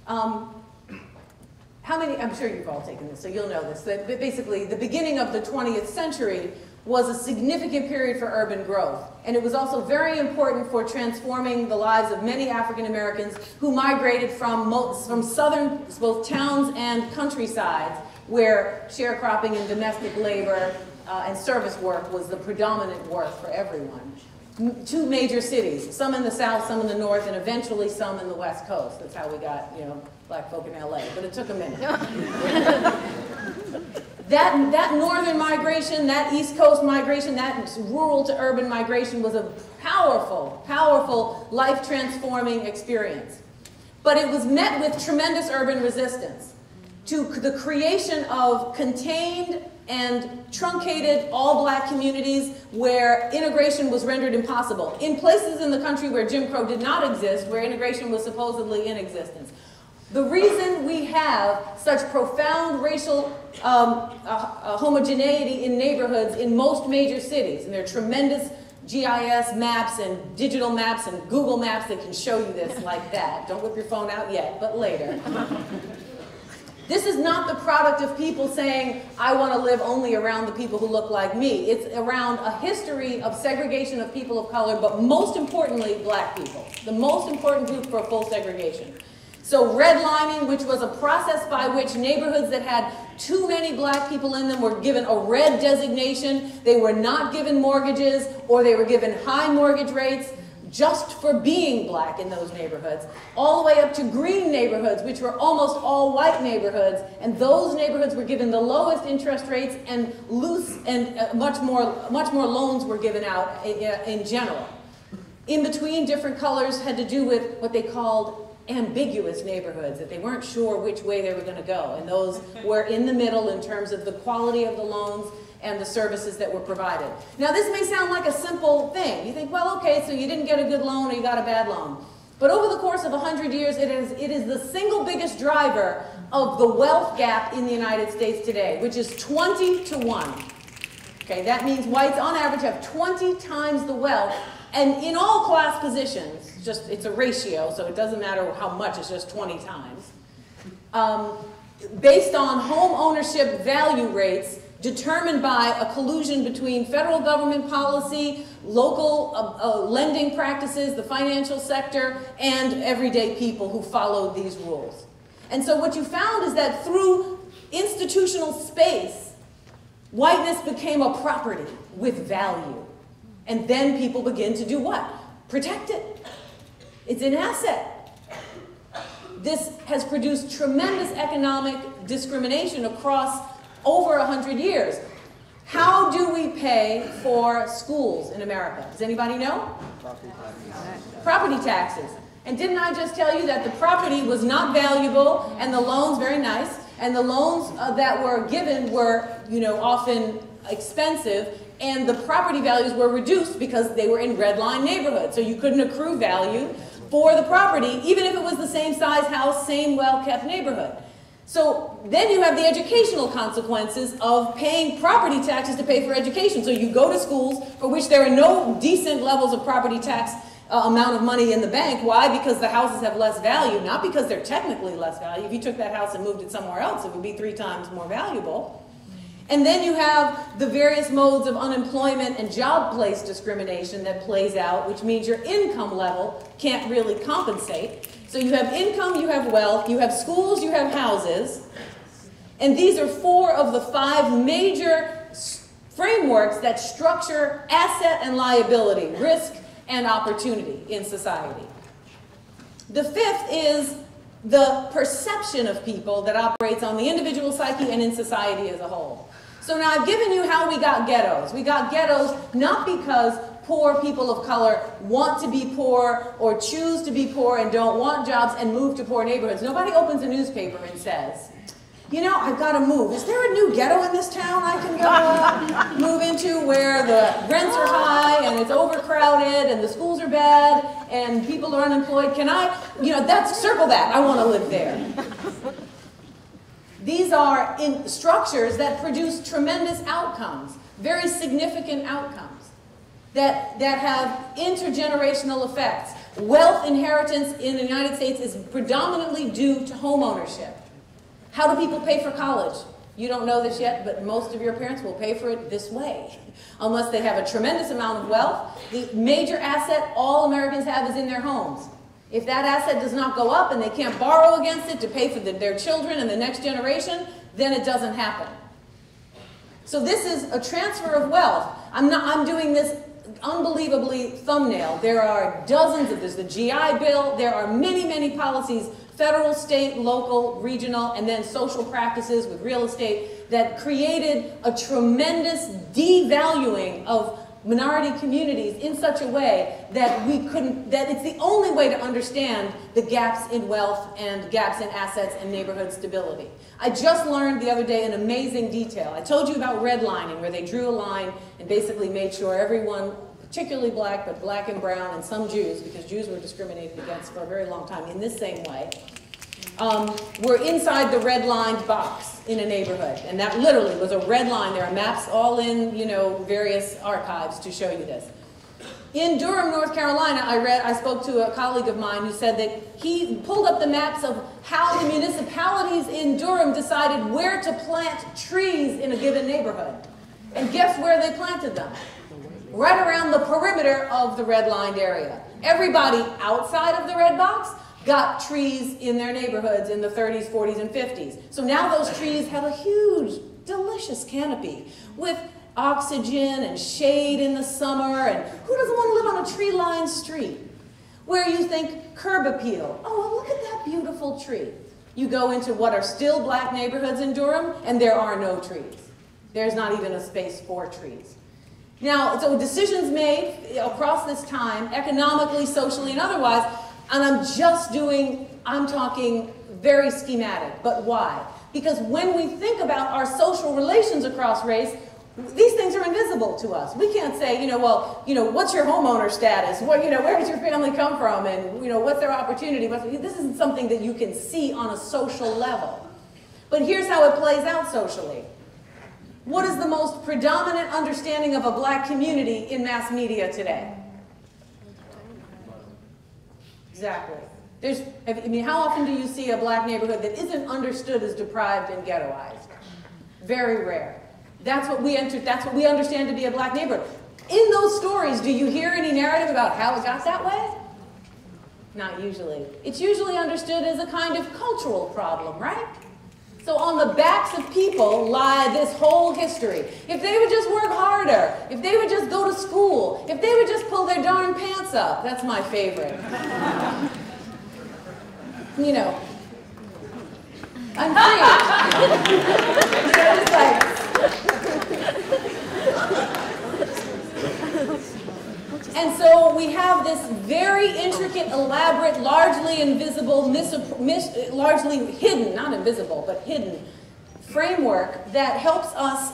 I'm sure you've all taken this, so you'll know this, that basically the beginning of the 20th century was a significant period for urban growth. And it was also very important for transforming the lives of many African Americans who migrated from southern, both towns and countrysides, where sharecropping and domestic labor and service work was the predominant work for everyone. Two major cities, some in the south, some in the north, and eventually some in the west coast. That's how we got, black folk in LA, but it took a minute. That northern migration, that east coast migration, that rural to urban migration was a powerful, powerful, life-transforming experience. But it was met with tremendous urban resistance to the creation of contained and truncated all-black communities where integration was rendered impossible. In places in the country where Jim Crow did not exist, where integration was supposedly in existence. The reason we have such profound racial homogeneity in neighborhoods in most major cities, and there are tremendous GIS maps and digital maps and Google Maps that can show you this like that. Don't whip your phone out yet, but later. This is not the product of people saying, I want to live only around the people who look like me. It's around a history of segregation of people of color, but most importantly, black people. The most important group for full segregation. So redlining, which was a process by which neighborhoods that had too many black people in them were given a red designation. They were not given mortgages, or they were given high mortgage rates just for being black in those neighborhoods, all the way up to green neighborhoods, which were almost all white neighborhoods, and those neighborhoods were given the lowest interest rates and loose and much more loans were given out in general. In between, different colors had to do with what they called ambiguous neighborhoods, that they weren't sure which way they were going to go, and those were in the middle in terms of the quality of the loans and the services that were provided. Now, this may sound like a simple thing. You think, well, okay, so you didn't get a good loan or you got a bad loan. But over the course of 100 years, it is the single biggest driver of the wealth gap in the United States today, which is 20-to-1. Okay, that means whites on average have 20 times the wealth, and in all class positions, it's a ratio, so it doesn't matter how much, it's just 20 times. Based on home ownership value rates determined by a collusion between federal government policy, local lending practices, the financial sector, and everyday people who followed these rules. And so what you found is that through institutional space, Whiteness became a property with value. And then people begin to do what? Protect it. It's an asset. This has produced tremendous economic discrimination across over 100 years. How do we pay for schools in America? Does anybody know? Property taxes. And didn't I just tell you that the property was not valuable and the loans, very nice, and the loans that were given were, often expensive, and the property values were reduced because they were in red line neighborhoods. So you couldn't accrue value for the property, even if it was the same size house, same well-kept neighborhood. So then you have the educational consequences of paying property taxes to pay for education. So you go to schools for which there are no decent levels of property tax amount of money in the bank. Why? Because the houses have less value, not because they're technically less value. If you took that house and moved it somewhere else, it would be 3 times more valuable. And then you have the various modes of unemployment and job place discrimination that plays out, which means your income level can't really compensate. So you have income, you have wealth, you have schools, you have houses. And these are 4 of the 5 major frameworks that structure asset and liability, risk and opportunity in society. The 5th is the perception of people that operates on the individual psyche and in society as a whole. So now I've given you how we got ghettos. We got ghettos not because poor people of color want to be poor or choose to be poor and don't want jobs and move to poor neighborhoods. Nobody opens a newspaper and says, I've got to move. Is there a new ghetto in this town I can go move into where the rents are high and it's overcrowded and the schools are bad and people are unemployed? Can I, circle that. I want to live there. These are structures that produce tremendous outcomes, very significant outcomes that have intergenerational effects. Wealth inheritance in the United States is predominantly due to home ownership. How do people pay for college? You don't know this yet, but most of your parents will pay for it this way. Unless they have a tremendous amount of wealth, the major asset all Americans have is in their homes. If that asset does not go up and they can't borrow against it to pay for their children and the next generation, then it doesn't happen. So this is a transfer of wealth. I'm doing this unbelievably thumbnail. There are dozens of this. The GI Bill, there are many, many policies, federal, state, local, regional, and then social practices with real estate that created a tremendous devaluing of minority communities in such a way that that it's the only way to understand the gaps in wealth and gaps in assets and neighborhood stability. I just learned the other day an amazing detail. I told you about redlining, where they drew a line and basically made sure everyone, particularly black, but black and brown and some Jews, because Jews were discriminated against for a very long time in this same way, were inside the red-lined box in a neighborhood. And that literally was a red line. There are maps all in, various archives to show you this. In Durham, North Carolina, I spoke to a colleague of mine who said that he pulled up the maps of how the municipalities in Durham decided where to plant trees in a given neighborhood. And guess where they planted them? Right around the perimeter of the red-lined area. Everybody outside of the red box got trees in their neighborhoods in the 30s, 40s, and 50s. So now those trees have a huge, delicious canopy with oxygen and shade in the summer. And who doesn't want to live on a tree-lined street where you think curb appeal? Oh, look at that beautiful tree. You go into what are still black neighborhoods in Durham, and there are no trees. There's not even a space for trees. Now, so decisions made across this time, economically, socially, and otherwise, and I'm talking very schematic, but why? Because when we think about our social relations across race, these things are invisible to us. We can't say, what's your homeowner status? Where does your family come from? And, what's their opportunity? This isn't something that you can see on a social level. But here's how it plays out socially. What is the most predominant understanding of a black community in mass media today? Exactly. How often do you see a black neighborhood that isn't understood as deprived and ghettoized? Very rare. That's what we understand to be a black neighborhood. In those stories, do you hear any narrative about how it got that way? Not usually. It's usually understood as a kind of cultural problem, right? So on the backs of people lie this whole history. If they would just work harder, if they would just go to school, if they would just pull their darn pants up, that's my favorite. You know, I'm free. So it's like, and so we have this very intricate, elaborate, largely invisible, largely hidden, not invisible, but hidden framework that helps us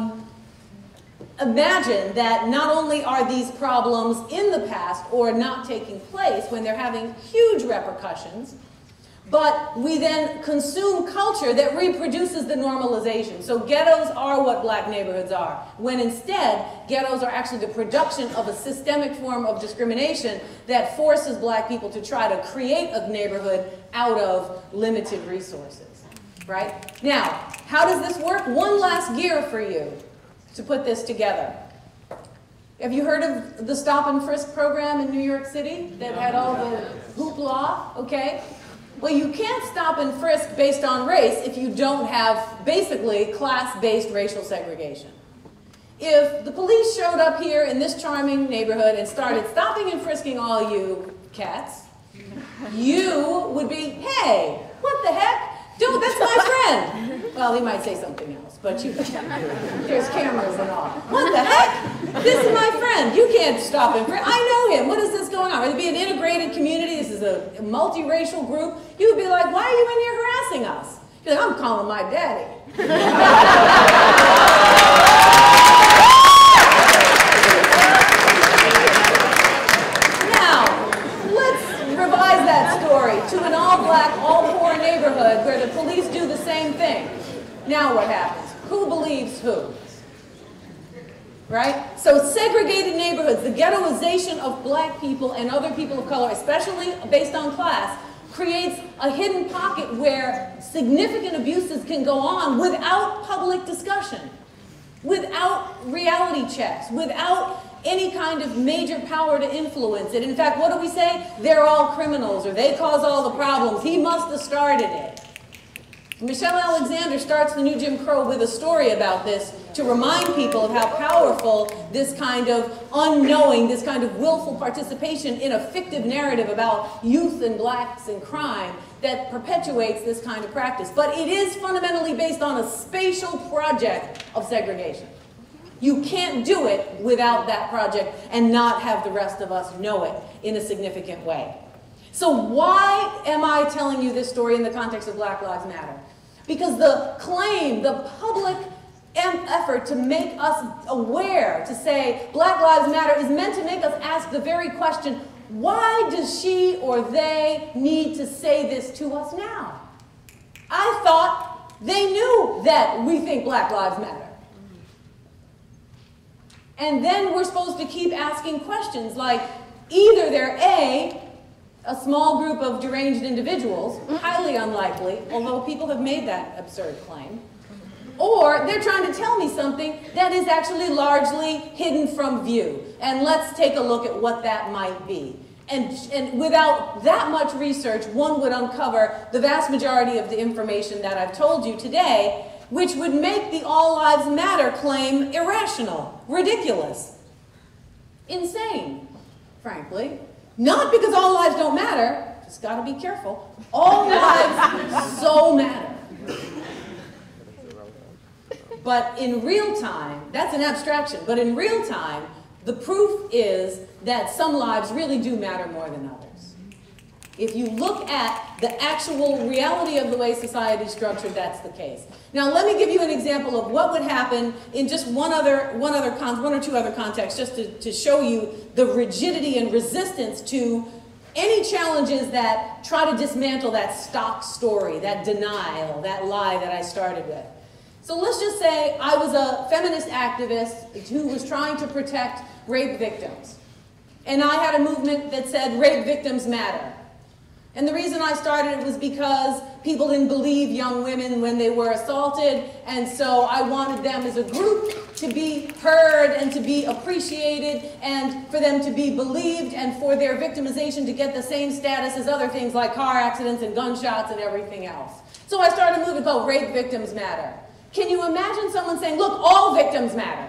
imagine that not only are these problems in the past or not taking place when they're having huge repercussions, but we then consume culture that reproduces the normalization. So ghettos are what black neighborhoods are, when instead ghettos are actually the production of a systemic form of discrimination that forces black people to try to create a neighborhood out of limited resources, right? Now, how does this work? One last gear for you to put this together. Have you heard of the stop and frisk program in New York City that had all the hoopla, okay? Well, you can't stop and frisk based on race if you don't have basically class-based racial segregation. If the police showed up here in this charming neighborhood and started stopping and frisking all you cats, you would be, hey, what the heck? Dude, that's my friend. Well, he might say something else, but you, there's cameras and all. What the heck? This is my friend. You can't stop him. I know him. What is this going on? It'd be an integrated community. This is a multiracial group. You would be like, why are you in here harassing us? You're like, I'm calling my daddy. To an all-black, all-poor neighborhood where the police do the same thing. Now what happens? Who believes who? Right? So segregated neighborhoods, the ghettoization of black people and other people of color, especially based on class, creates a hidden pocket where significant abuses can go on without public discussion, without reality checks, without any kind of major power to influence it. In fact, what do we say? They're all criminals, or they cause all the problems. He must have started it. Michelle Alexander starts the New Jim Crow with a story about this to remind people of how powerful this kind of unknowing, this kind of willful participation in a fictive narrative about youth and blacks and crime that perpetuates this kind of practice. But it is fundamentally based on a spatial project of segregation. You can't do it without that project and not have the rest of us know it in a significant way. So why am I telling you this story in the context of Black Lives Matter? Because the claim, the public effort to make us aware, to say Black Lives Matter, is meant to make us ask the very question, why does she or they need to say this to us now? I thought they knew that we think Black Lives Matter. And then we're supposed to keep asking questions like, either they're a small group of deranged individuals, highly unlikely, although people have made that absurd claim, or they're trying to tell me something that is actually largely hidden from view. And let's take a look at what that might be. And without that much research, one would uncover the vast majority of the information that I've told you today, which would make the All Lives Matter claim irrational, ridiculous, insane, frankly. Not because all lives don't matter, just gotta be careful. All lives so matter. But in real time, that's an abstraction, but in real time, the proof is that some lives really do matter more than others. If you look at the actual reality of the way society is structured, that's the case. Now, let me give you an example of what would happen in just one or two other contexts, just to show you the rigidity and resistance to any challenges that try to dismantle that stock story, that denial, that lie that I started with. So let's just say I was a feminist activist who was trying to protect rape victims. And I had a movement that said rape victims matter. And the reason I started it was because people didn't believe young women when they were assaulted, and so I wanted them as a group to be heard and to be appreciated and for them to be believed and for their victimization to get the same status as other things like car accidents and gunshots and everything else. So I started a movement called Rape Victims Matter. Can you imagine someone saying, look, all victims matter?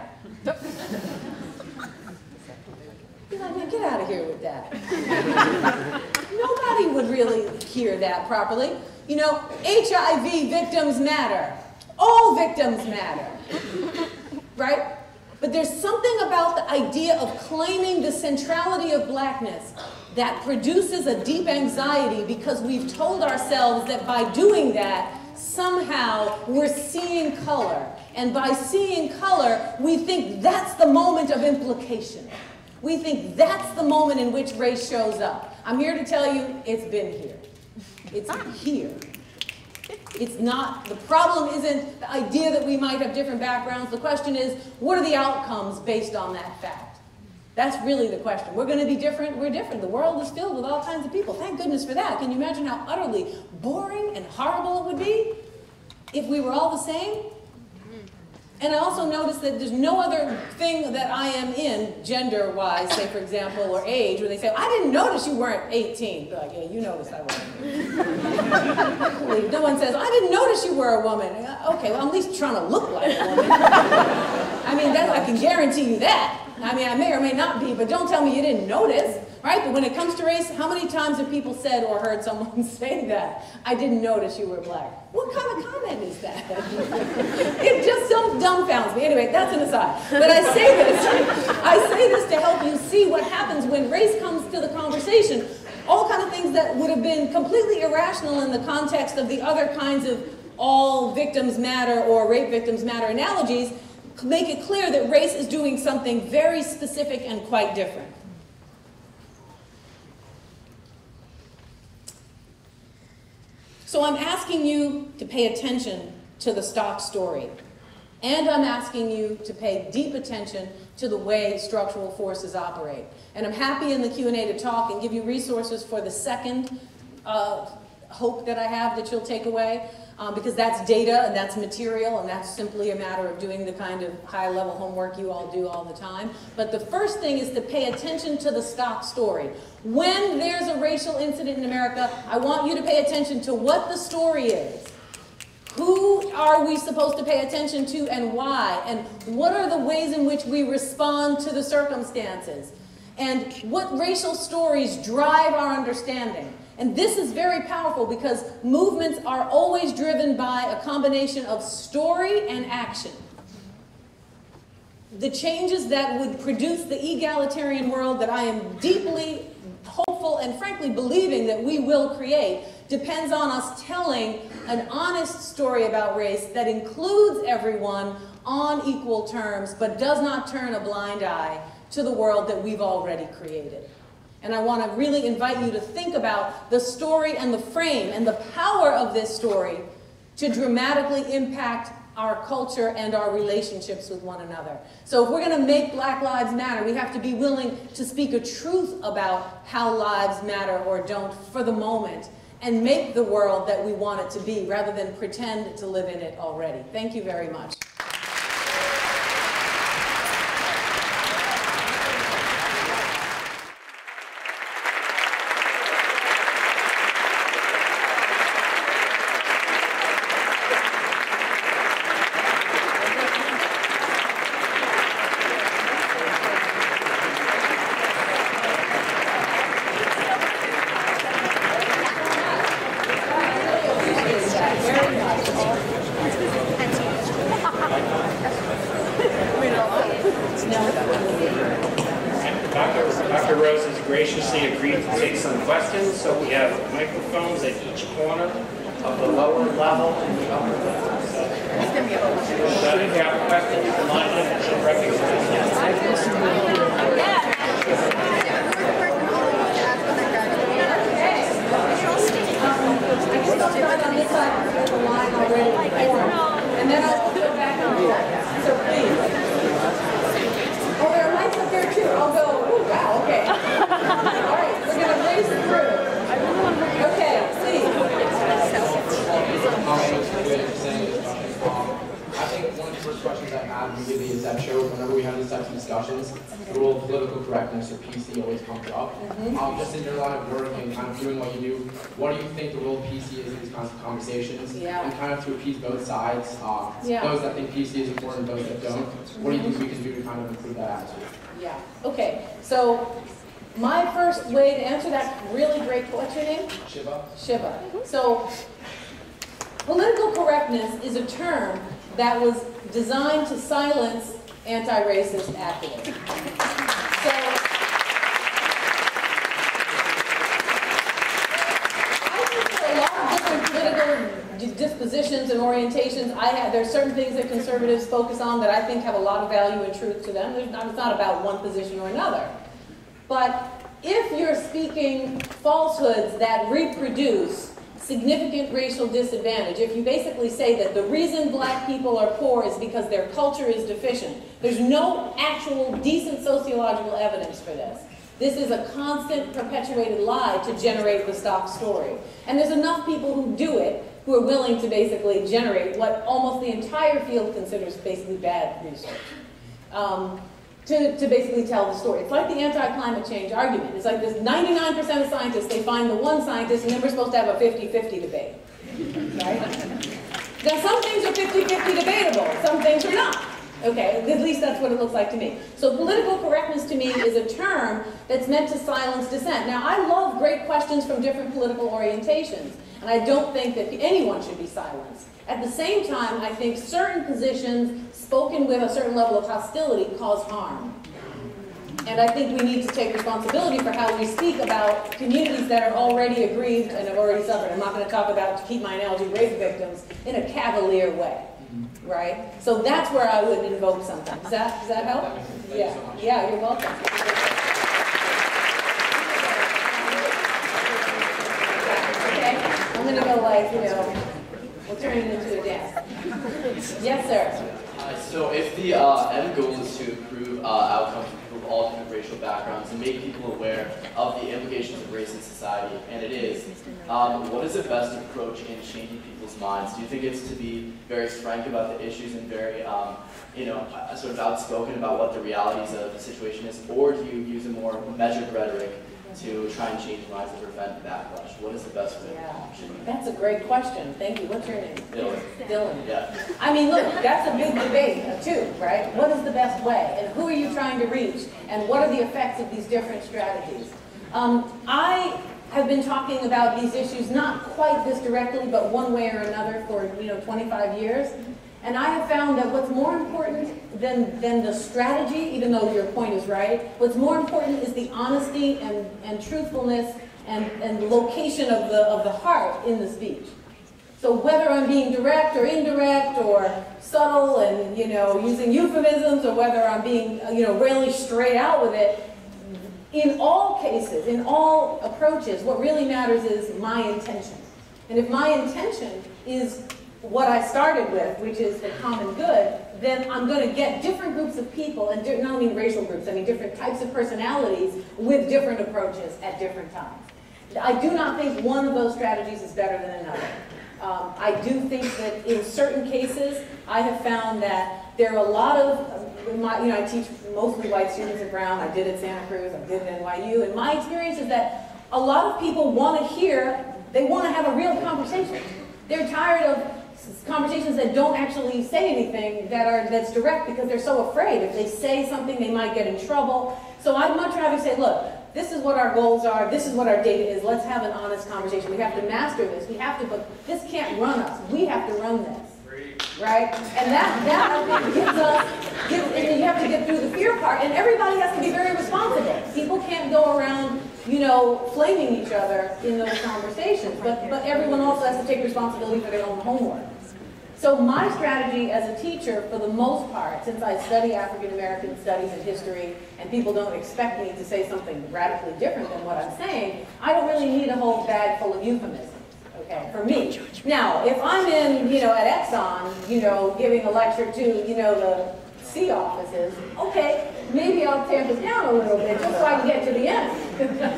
You're like, man, get out of here with that. Nobody would really hear that properly. You know, HIV victims matter. All victims matter. Right? But there's something about the idea of claiming the centrality of blackness that produces a deep anxiety because we've told ourselves that by doing that, somehow we're seeing color. And by seeing color, we think that's the moment of implication. We think that's the moment in which race shows up. I'm here to tell you, it's been here. It's here. It's not, the problem isn't the idea that we might have different backgrounds. The question is, what are the outcomes based on that fact? That's really the question. We're going to be different. We're different. The world is filled with all kinds of people. Thank goodness for that. Can you imagine how utterly boring and horrible it would be if we were all the same? And I also noticed that there's no other thing that I am in, gender-wise, say for example, or age, where they say, I didn't notice you weren't 18. They're like, yeah, you noticed I wasn't. No one says, I didn't notice you were a woman. Okay, well, I'm at least trying to look like a woman. I mean, I can guarantee you that. I mean, I may or may not be, but don't tell me you didn't notice, right? But when it comes to race, how many times have people said or heard someone say that? I didn't notice you were black. What kind of comment is that? It just dumbfounds me. Anyway, that's an aside. But I say this to help you see what happens when race comes to the conversation. All kinds of things that would have been completely irrational in the context of the other kinds of all victims matter or rape victims matter analogies make it clear that race is doing something very specific and quite different. So I'm asking you to pay attention to the stock story. And I'm asking you to pay deep attention to the way structural forces operate. And I'm happy in the Q&A to talk and give you resources for the second hope that I have that you'll take away. Because that's data and that's material and that's simply a matter of doing the kind of high-level homework you all do all the time. But the first thing is to pay attention to the stock story. When there's a racial incident in America, I want you to pay attention to what the story is. Who are we supposed to pay attention to and why? And what are the ways in which we respond to the circumstances? And what racial stories drive our understanding? And this is very powerful because movements are always driven by a combination of story and action. The changes that would produce the egalitarian world that I am deeply hopeful and frankly believing that we will create depends on us telling an honest story about race that includes everyone on equal terms but does not turn a blind eye to the world that we've already created. And I want to really invite you to think about the story and the frame and the power of this story to dramatically impact our culture and our relationships with one another. So if we're going to make Black Lives Matter, we have to be willing to speak a truth about how lives matter or don't for the moment and make the world that we want it to be rather than pretend to live in it already. Thank you very much. Dr. Rose has graciously agreed to take some questions, so we have microphones at each corner of the lower level and the upper level. So, if you have a question, you can line up and she'll recognize And then I'll go back on that. So please. Oh, there are lights up there too. I'll go, oh wow, okay. All right, we're going to race through. Okay. types of discussions, the role of political correctness, or PC, always comes up. Just in your line of work and kind of doing what you do, what do you think the role of PC is in these kinds of conversations? And kind of to appease both sides, those that think PC is important, those that don't. What do you think we can do to kind of improve that attitude? Yeah, okay, so my first way to answer that really great, what's your name? Shiva. Shiva. So, political correctness is a term that was designed to silence anti-racist activists. So, I think there are a lot of different political dispositions and orientations. There's certain things that conservatives focus on that I think have a lot of value and truth to them. It's not about one position or another. But if you're speaking falsehoods that reproduce significant racial disadvantage, if you basically say that the reason black people are poor is because their culture is deficient, there's no actual decent sociological evidence for this. This is a constant perpetuated lie to generate the stock story. And there's enough people who do it who are willing to basically generate what almost the entire field considers basically bad research. To basically tell the story. It's like the anti-climate change argument. It's like this 99% of scientists, they find the one scientist, and then we're supposed to have a 50-50 debate. Right? Now, some things are 50-50 debatable. Some things are not. Okay, at least that's what it looks like to me. So political correctness to me is a term that's meant to silence dissent. Now, I love great questions from different political orientations, and I don't think that anyone should be silenced. At the same time, I think certain positions spoken with a certain level of hostility cause harm. And I think we need to take responsibility for how we speak about communities that are already aggrieved and have already suffered. I'm not going to talk about, to keep my analogy, rape victims in a cavalier way, right? So that's where I would invoke something. Does that help? Yeah. Yeah, you're welcome. Okay, I'm going to go like, we'll turn it into a dance. Yes, sir. So if the end goal is to improve outcomes for people of all different racial backgrounds and make people aware of the implications of race in society, and it is, what is the best approach in changing people's minds? Do you think it's to be very frank about the issues and very, sort of outspoken about what the realities of the situation is, or do you use a more measured rhetoric to try and change minds and prevent backlash? What is the best way? Yeah, that's a great question. Thank you. What's your name? Dylan. Dylan. Yeah. I mean, look, that's a big debate, too, right? What is the best way? And who are you trying to reach? And what are the effects of these different strategies? I have been talking about these issues, not quite this directly, but one way or another for, 25 years. And I have found that what's more important than the strategy, even though your point is right, what's more important is the honesty and truthfulness and the location of the heart in the speech. So whether I'm being direct or indirect or subtle and, using euphemisms, or whether I'm being, really straight out with it, in all cases, in all approaches, what really matters is my intention. And if my intention is what I started with, which is the common good, then I'm going to get different groups of people, and not only racial groups, I mean different types of personalities with different approaches at different times. I do not think one of those strategies is better than another. I do think that in certain cases, I have found that there are a lot of, I teach mostly white students at Brown, I did at Santa Cruz, I did at NYU, and my experience is that a lot of people want to hear, they want to have a real conversation. They're tired of conversations that don't actually say anything that's direct because they're so afraid. If they say something, they might get in trouble. So I'd much rather say, look, this is what our goals are, this is what our data is, let's have an honest conversation. We have to master this, but this can't run us, we have to run this. Right? And that I think gives us, and you have to get through the fear part, and everybody has to be very responsible. People can't go around, flaming each other in those conversations, but everyone also has to take responsibility for their own homework. So my strategy as a teacher, for the most part, since I study African American studies and history, and people don't expect me to say something radically different than what I'm saying, I don't really need a whole bag full of euphemisms. Okay, for me. Now, if I'm in, at Exxon, giving a lecture to, the C offices, okay, maybe I'll tamp it down a little bit just so I can get to the end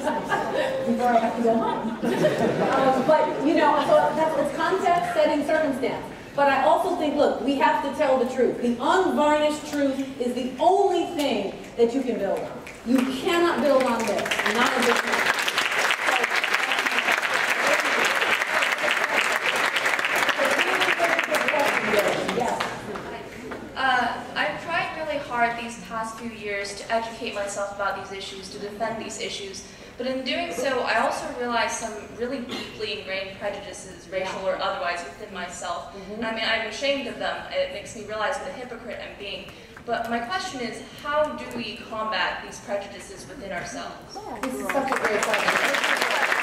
before I have to go home. But, so it's context, setting, circumstance. But I also think, look, we have to tell the truth. The unvarnished truth is the only thing that you can build on. You cannot build on this, not on this. I've tried really hard these past few years to educate myself about these issues, to defend these issues. But in doing so, I also realized some really deeply ingrained prejudices, racial or otherwise, within myself. And I mean, I'm ashamed of them. It makes me realize what a hypocrite I'm being. But my question is, how do we combat these prejudices within ourselves? This is such a great question.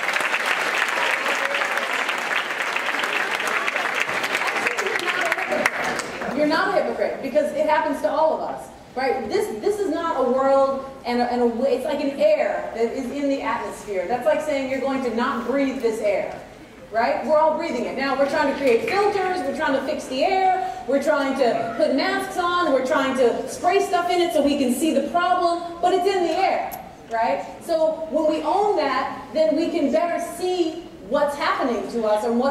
You're not a hypocrite, because it happens to all of us, right? This is not a world and it's like an air that is in the atmosphere. That's like saying you're going to not breathe this air, right? We're all breathing it. Now we're trying to create filters, we're trying to fix the air, we're trying to put masks on, we're trying to spray stuff in it so we can see the problem, but it's in the air, right? So when we own that, then we can better see what's happening to us and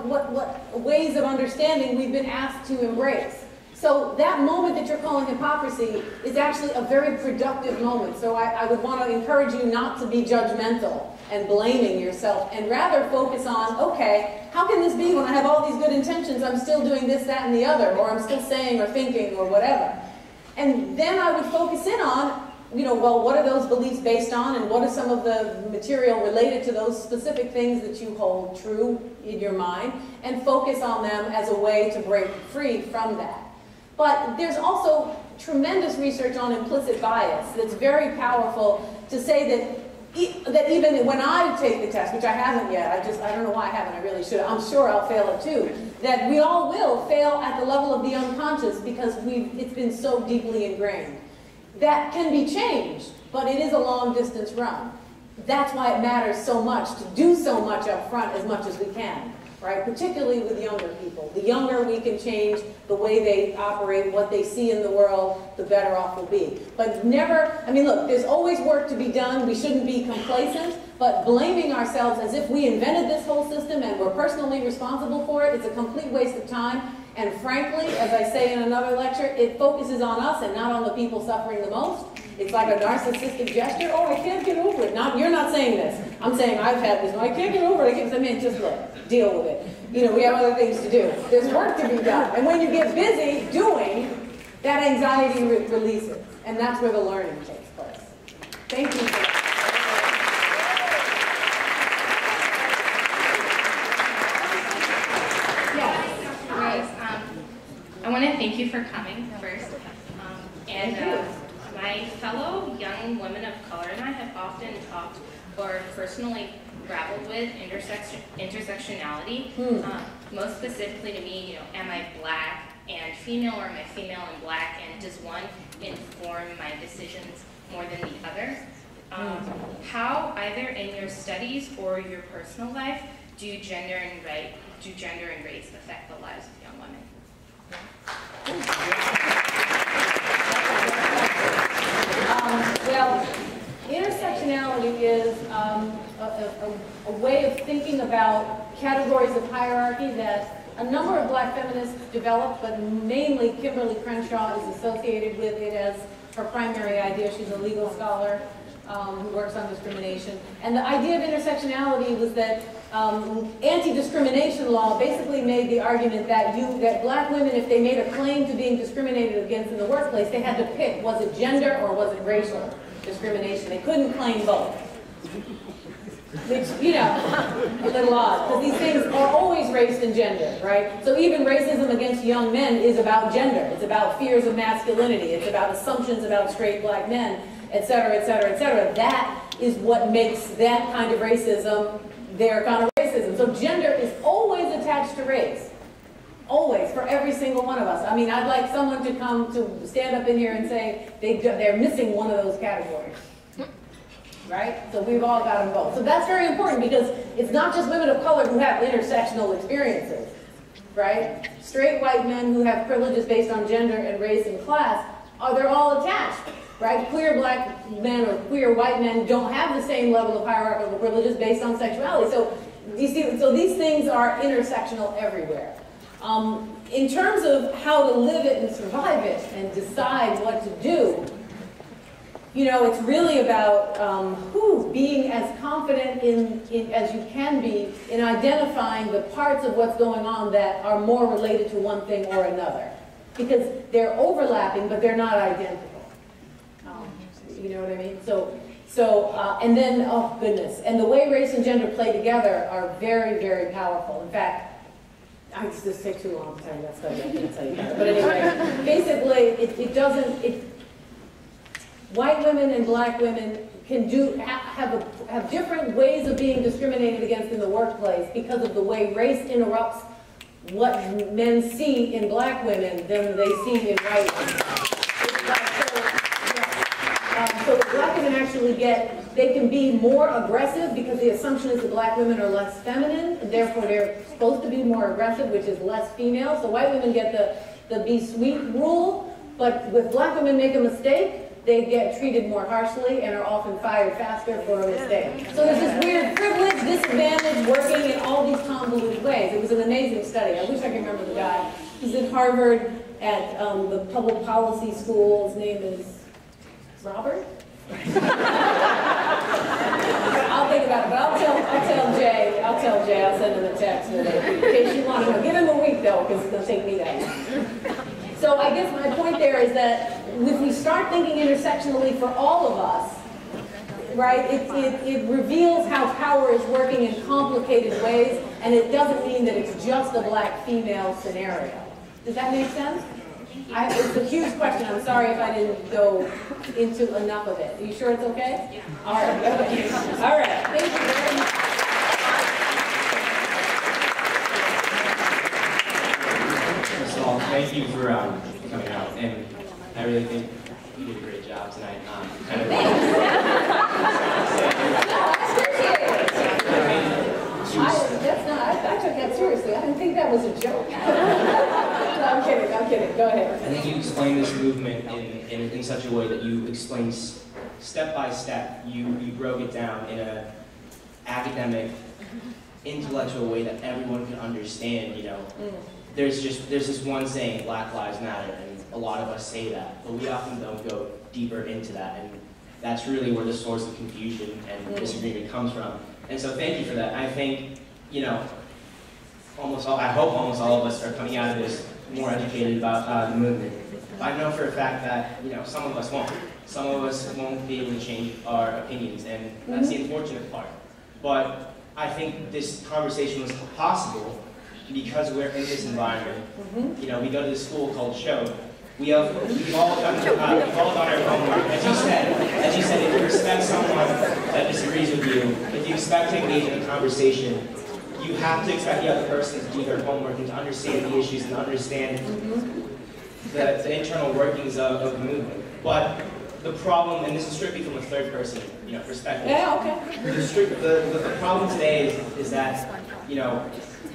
what ways of understanding we've been asked to embrace. So that moment that you're calling hypocrisy is actually a very productive moment. So I would want to encourage you not to be judgmental and blaming yourself, and rather focus on, okay, how can this be when I have all these good intentions, I'm still doing this, that, and the other, or I'm still saying or thinking or whatever. And then I would focus in on, well, what are those beliefs based on, and what are some of the material related to those specific things that you hold true in your mind, and focus on them as a way to break free from that. But there's also tremendous research on implicit bias that's very powerful to say that even when I take the test, which I haven't yet, I don't know why I haven't, I really should, I'm sure I'll fail it too, that we all will fail at the level of the unconscious because it's been so deeply ingrained. That can be changed, but it is a long distance run. That's why it matters so much to do so much up front as much as we can, right? Particularly with younger people. The younger we can change the way they operate, what they see in the world, the better off we'll be. But never, I mean, look, there's always work to be done. We shouldn't be complacent, but blaming ourselves as if we invented this whole system and we're personally responsible for it, it's a complete waste of time. And frankly, as I say in another lecture, it focuses on us and not on the people suffering the most. It's like a narcissistic gesture. Oh, I can't get over it. You're not saying this. I'm saying I've had this. I can't get over it. I mean, just look, deal with it. We have other things to do. There's work to be done. And when you get busy doing, that anxiety releases. And that's where the learning takes place. Thank you. I want to thank you for coming first. My fellow young women of color and I have often talked or personally grappled with intersectionality. Most specifically to me, am I black and female, or am I female and black, and does one inform my decisions more than the other? How, either in your studies or your personal life, do gender and race affect the lives of young women? Well, intersectionality is a way of thinking about categories of hierarchy that a number of black feminists developed, but mainly Kimberly Crenshaw is associated with it as her primary idea. She's a legal scholar who works on discrimination. And the idea of intersectionality was that anti-discrimination law basically made the argument that black women, if they made a claim to being discriminated against in the workplace, they had to pick, was it gender or was it racial discrimination? They couldn't claim both. Which, a little odd, because these things are always race and gender, right? So even racism against young men is about gender. It's about fears of masculinity. It's about assumptions about straight black men, et cetera, et cetera, et cetera. That is what makes that kind of racism their kind of racism. So gender is always attached to race. Always, for every single one of us. I mean, I'd like someone to come to stand up in here and say they're missing one of those categories. Right? So we've all got them both. So that's very important, because it's not just women of color who have intersectional experiences. Right? Straight white men who have privileges based on gender and race and class, they're all attached. Right? Queer black men or queer white men don't have the same level of hierarchical privileges based on sexuality. So you see, so these things are intersectional everywhere. In terms of how to live it and survive it and decide what to do, you know, it's really about being as confident as you can be in identifying the parts of what's going on that are more related to one thing or another. Because they're overlapping, but they're not identical. You know what I mean? And then, oh goodness, and the way race and gender play together are very, very powerful. In fact, I just take too long to tell you that study, I can't tell you that. But anyway, basically, white women and black women can have different ways of being discriminated against in the workplace because of the way race interrupts what men see in black women than they see in white women. So the black women actually they can be more aggressive because the assumption is that black women are less feminine, and therefore they're supposed to be more aggressive, which is less female. So white women get the be sweet rule, but with black women make a mistake, they get treated more harshly and are often fired faster for a mistake. So there's this weird privilege, disadvantage working in all these convoluted ways. It was an amazing study. I wish I could remember the guy. He's at Harvard at the public policy school. His name is Robert? I'll think about it, but I'll tell Jay, I'll send him a text in case you want to know. Give him a week though, because it's going to take me that long. So I guess my point there is that if we start thinking intersectionally for all of us, right, it reveals how power is working in complicated ways, and it doesn't mean that it's just a black-female scenario. Does that make sense? It's a huge question. I'm sorry if I didn't go into enough of it. Are you sure it's okay? Yeah. All right. Okay. All right. Thank you very much. So thank you for coming out, and I really think you did a great job tonight. Kind of I took that seriously. I didn't think that was a joke. No, I'm kidding. Go ahead. I think you explained this movement in such a way that you explained step by step. You broke it down in an academic, intellectual way that everyone can understand. You know, there's this one saying, Black Lives Matter, and a lot of us say that, but we often don't go deeper into that, and that's really where the source of confusion and disagreement comes from. And so thank you for that. I think, you know, I hope almost all of us are coming out of this more educated about the movement. I know for a fact that, you know, some of us won't. Some of us won't be able to change our opinions, and that's the unfortunate part. But I think this conversation was possible because we're in this environment. You know, we go to this school called Choate. We've all done our homework. As you said, if you expect someone that disagrees with you, if you expect to engage in a conversation, you have to expect the other person to do their homework and to understand the issues and understand the internal workings of the movement. But the problem, and this is strictly from a third person, you know, perspective. Yeah, okay. The problem today is that, you know,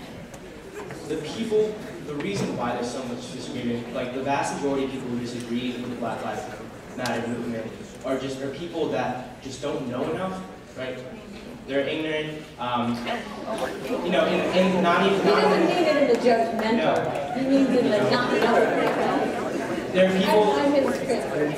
the reason why there's so much disagreement, like the vast majority of people who disagree with the Black Lives Matter movement are people that just don't know enough, right? They're ignorant, you know, and not even... He doesn't mean it in the judgmental way. He means it in the not knowing. There are people... I'm his transfer.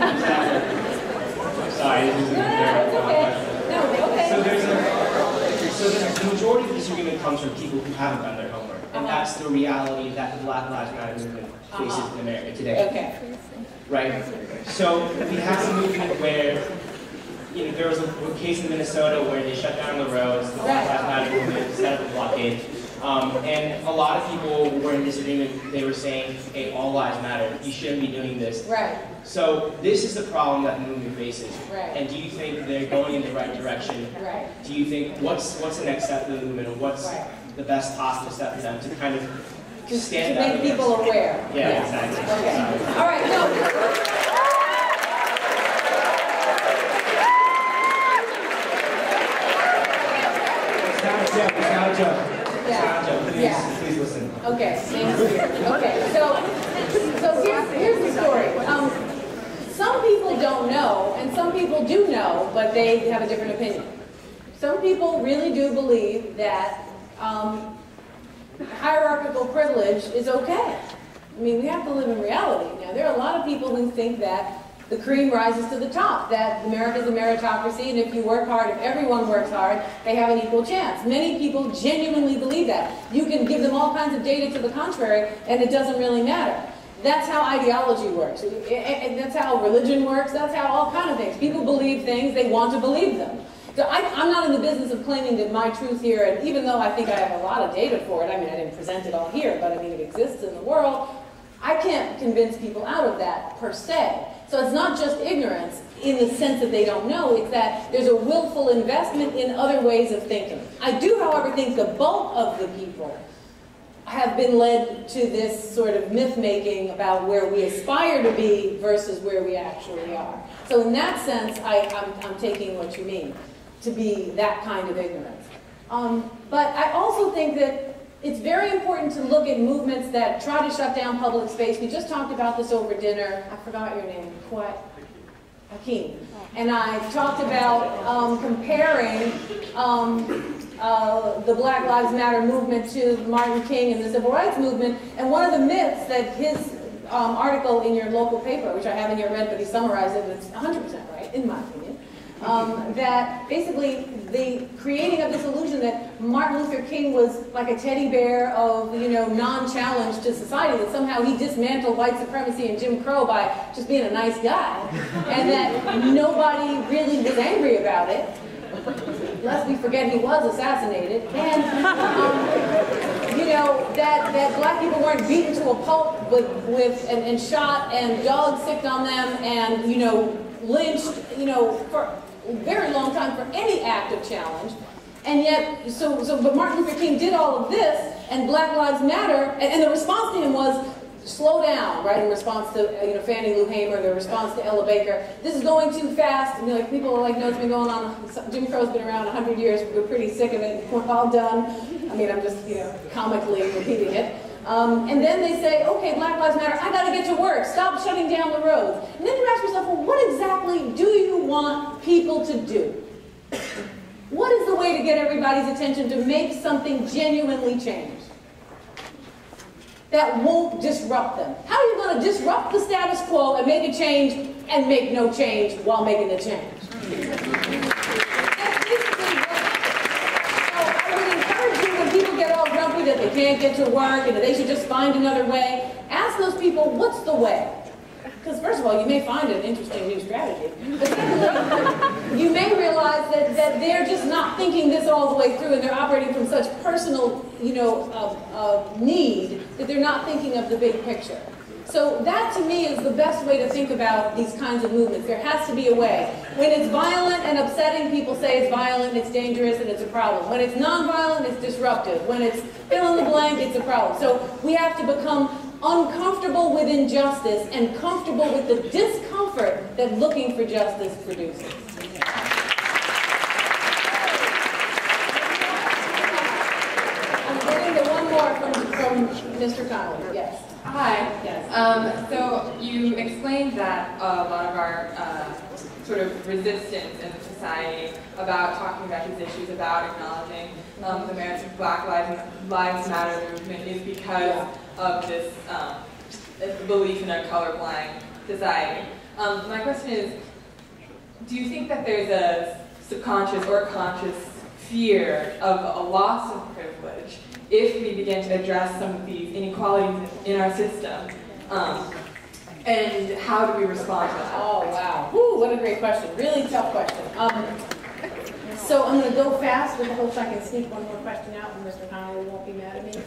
Sorry, this is it's okay. No, okay. So the majority of the disagreement comes from people who haven't done their homework. And that's the reality that the Black Lives Matter movement faces in America today. Okay. Right? So we have a movement where, you know, there was a case in Minnesota where they shut down the roads, the Black Lives Matter movement set up a blockade. And a lot of people were in disagreement. They were saying, hey, all lives matter. You shouldn't be doing this. Right. So this is the problem that the movement faces. Right. And do you think they're going in the right direction? Right. Do you think, what's the next step of the movement, or what's the best possible step for them to kind of stand to out? make people aware. Yeah, exactly. Okay. All right, no. It's not a joke. Please listen. Okay, thank you. Okay, so here's the story. Some people don't know, and some people do know, but they have a different opinion. Some people really do believe that hierarchical privilege is okay. I mean, we have to live in reality. Now, there are a lot of people who think that the cream rises to the top, that America's a meritocracy, and if you work hard, if everyone works hard, they have an equal chance. Many people genuinely believe that. You can give them all kinds of data to the contrary, and it doesn't really matter. That's how ideology works, and that's how religion works, that's how all kinds of things. People believe things, they want to believe them. So I'm not in the business of claiming that my truth here, and even though I think I have a lot of data for it, I mean, I didn't present it all here, but I mean, it exists in the world, I can't convince people out of that, per se. So it's not just ignorance in the sense that they don't know, it's that there's a willful investment in other ways of thinking. I do, however, think the bulk of the people have been led to this sort of myth-making about where we aspire to be versus where we actually are. So in that sense, I'm taking what you mean, to be that kind of ignorance. But I also think that it's very important to look at movements that try to shut down public space. We just talked about this over dinner. I forgot your name. Choate. Hakeem. And I talked about comparing the Black Lives Matter movement to Martin King and the Civil Rights movement. And one of the myths that his article in your local paper, which I haven't yet read, but he summarized it, and it's 100% right, in my opinion, that basically the creating of this illusion that Martin Luther King was like a teddy bear of, you know, non-challenge to society, that somehow he dismantled white supremacy and Jim Crow by just being a nice guy, and that nobody really was angry about it, lest we forget he was assassinated, and you know, that black people weren't beaten to a pulp and shot and dogs sicked on them and, you know, lynched, you know, for a very long time for any act of challenge. And yet, but Martin Luther King did all of this, and Black Lives Matter, and the response to him was, slow down, right, in response to, you know, Fannie Lou Hamer, the response to Ella Baker. This is going too fast. And, you know, like, people are like, no, it's been going on, Jim Crow's been around 100 years, we're pretty sick of it, we're all done. I mean, I'm just, you know, comically repeating it. And then they say, okay, Black Lives Matter, I gotta get to work, stop shutting down the roads. And then you ask yourself, well, what exactly do you want people to do? What is the way to get everybody's attention to make something genuinely change that won't disrupt them? How are you going to disrupt the status quo and make a change and make no change while making a change? That's basically what. So I would encourage you, when people get all grumpy that they can't get to work and that they should just find another way, ask those people, what's the way? Because first of all, you may find an interesting new strategy, but secondly, you may realize that they're just not thinking this all the way through, and they're operating from such personal, you know, need that they're not thinking of the big picture. So that, to me, is the best way to think about these kinds of movements. There has to be a way. When it's violent and upsetting, people say it's violent, it's dangerous, and it's a problem. When it's nonviolent, it's disruptive. When it's fill in the blank, it's a problem. So we have to become uncomfortable with injustice and comfortable with the discomfort that looking for justice produces. I'm getting the one more from Mr. Connolly. Yes. Hi. Yes. So you explained that a lot of our sort of resistance in society about talking about these issues, about acknowledging the merits of Black Lives Matter movement is because of this belief in a colorblind society. My question is, do you think that there's a subconscious or conscious fear of a loss of privilege if we begin to address some of these inequalities in our system? And how do we respond to that? Oh, wow. Ooh, what a great question. Really tough question. So I'm going to go fast with the hopes I can sneak one more question out and Mr. Connolly won't be mad at me.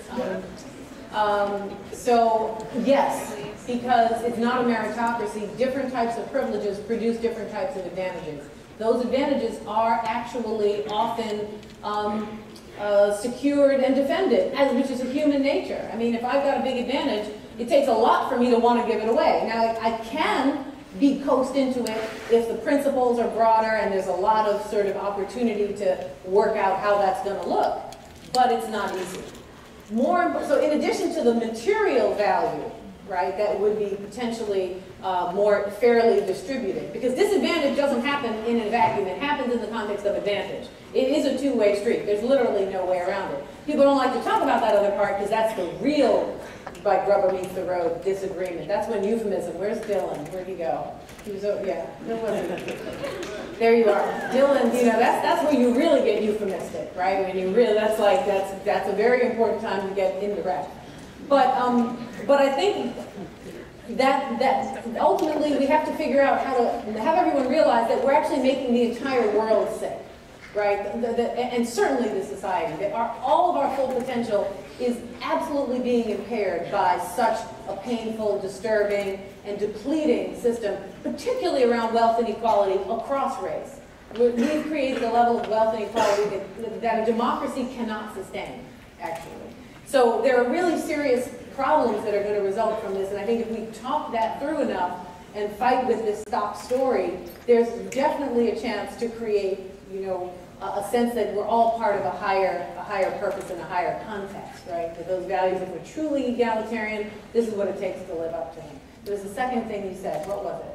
So yes, because it's not a meritocracy, different types of privileges produce different types of advantages. Those advantages are actually often secured and defended, which is a human nature. I mean, if I've got a big advantage, it takes a lot for me to want to give it away. Now, I can be coaxed into it if the principles are broader and there's a lot of sort of opportunity to work out how that's going to look, but it's not easy. So in addition to the material value, right, that would be potentially more fairly distributed, because disadvantage doesn't happen in a vacuum, it happens in the context of advantage. It is a two-way street. There's literally no way around it. People don't like to talk about that other part because that's the real, like, rubber meets the road disagreement. That's when euphemism. Where's Dylan? Where'd he go? He was over, yeah, no wasn't. There you are. Dylan, you know, that's where you really get euphemistic, right? When you really, that's a very important time to get indirect. But I think that ultimately we have to figure out how to have everyone realize that we're actually making the entire world sick, right? And certainly the society. That all of our full potential is absolutely being impaired by such a painful, disturbing, and depleting system, particularly around wealth inequality across race. We've created a level of wealth inequality that a democracy cannot sustain, actually. So there are really serious problems that are going to result from this, and I think if we talk that through enough and fight with this stop story, there's definitely a chance to create, you know, a sense that we're all part of a higher purpose and a higher context, right? That those values, if we're truly egalitarian, this is what it takes to live up to them. There was the second thing you said. What was it?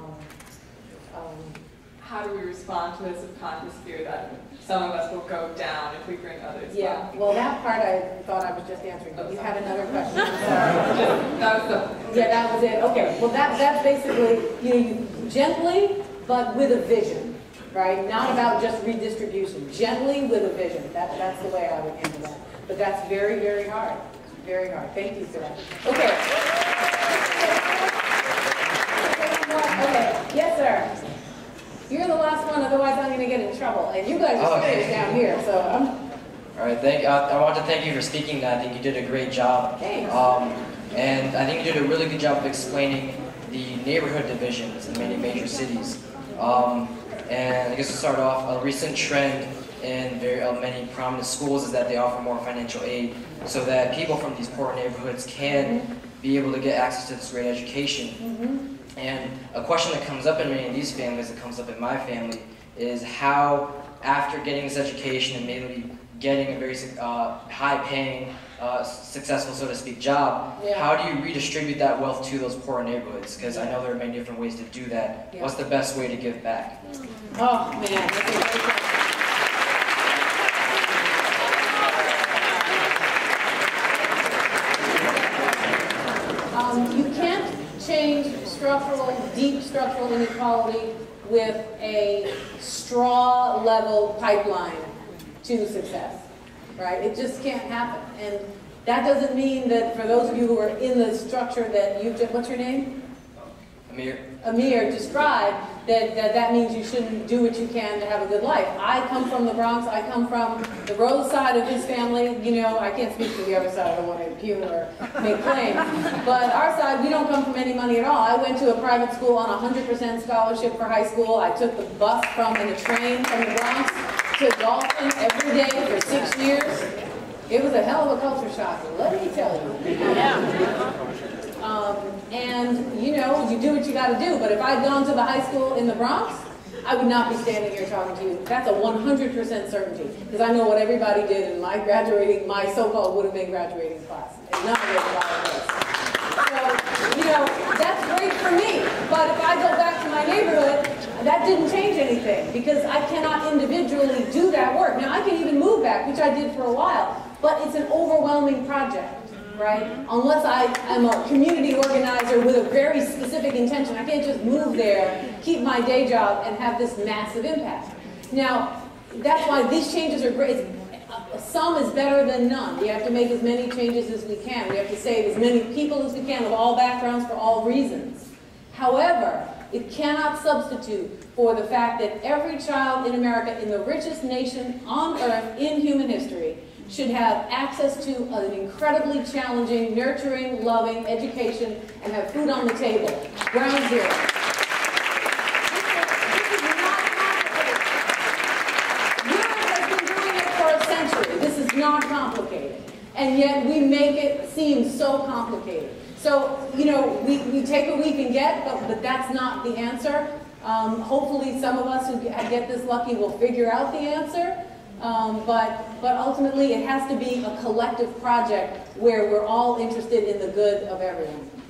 How do we respond to the subconscious fear that some of us will go down if we bring others up? Yeah, well, that part I thought I was just answering, but you have another question. Yeah, that was it. Okay, well, that's basically, you gently, but with a vision, right? Not about just redistribution. Gently with a vision. That's the way I would handle that. But that's very, very hard. Very hard. Thank you for that. Okay. Okay. Yes, sir. You're the last one, otherwise I'm going to get in trouble. And you guys are serious down here, so I'm... All right, I want to thank you for speaking that. I think you did a great job. Thanks. And I think you did a really good job of explaining the neighborhood divisions in many major cities. And I guess to start off, a recent trend in many prominent schools is that they offer more financial aid so that people from these poor neighborhoods can be able to get access to this great education. And a question that comes up in many of these families, that comes up in my family, is how, after getting this education and maybe getting a very high-paying, successful, so to speak, job, how do you redistribute that wealth to those poor neighborhoods? Because I know there are many different ways to do that. What's the best way to give back? Oh, man, that's a great question. You can't change deep structural inequality with a straw-level pipeline to success, right? It just can't happen. And that doesn't mean that for those of you who are in the structure that you've just, what's your name? Amir described, that means you shouldn't do what you can to have a good life. I come from the Bronx. I come from the Rose side of his family. You know, I can't speak for the other side. I don't want to impugn or make claims. But our side, we don't come from any money at all. I went to a private school on 100% scholarship for high school. I took the bus and the train from the Bronx to Dalton every day for 6 years. It was a hell of a culture shock, let me tell you. And, you know, you do what you got to do. But if I'd gone to the high school in the Bronx, I would not be standing here talking to you. That's a 100% certainty. Because I know what everybody did in my so-called would have been graduating class. And none of it was. So, you know, that's great for me. But if I go back to my neighborhood, that didn't change anything. Because I cannot individually do that work. Now, I can even move back, which I did for a while. But it's an overwhelming project. Right? Unless I am a community organizer with a very specific intention. I can't just move there, keep my day job, and have this massive impact. Now, that's why these changes are great. Some is better than none. We have to make as many changes as we can. We have to save as many people as we can of all backgrounds for all reasons. However, it cannot substitute for the fact that every child in America, in the richest nation on earth in human history, should have access to an incredibly challenging, nurturing, loving education and have food on the table. Ground zero. This is not complicated. Europe has been doing it for a century. This is not complicated. And yet we make it seem so complicated. So, you know, we take what we can get, but that's not the answer. Hopefully some of us who get this lucky will figure out the answer. But ultimately it has to be a collective project where we're all interested in the good of everyone.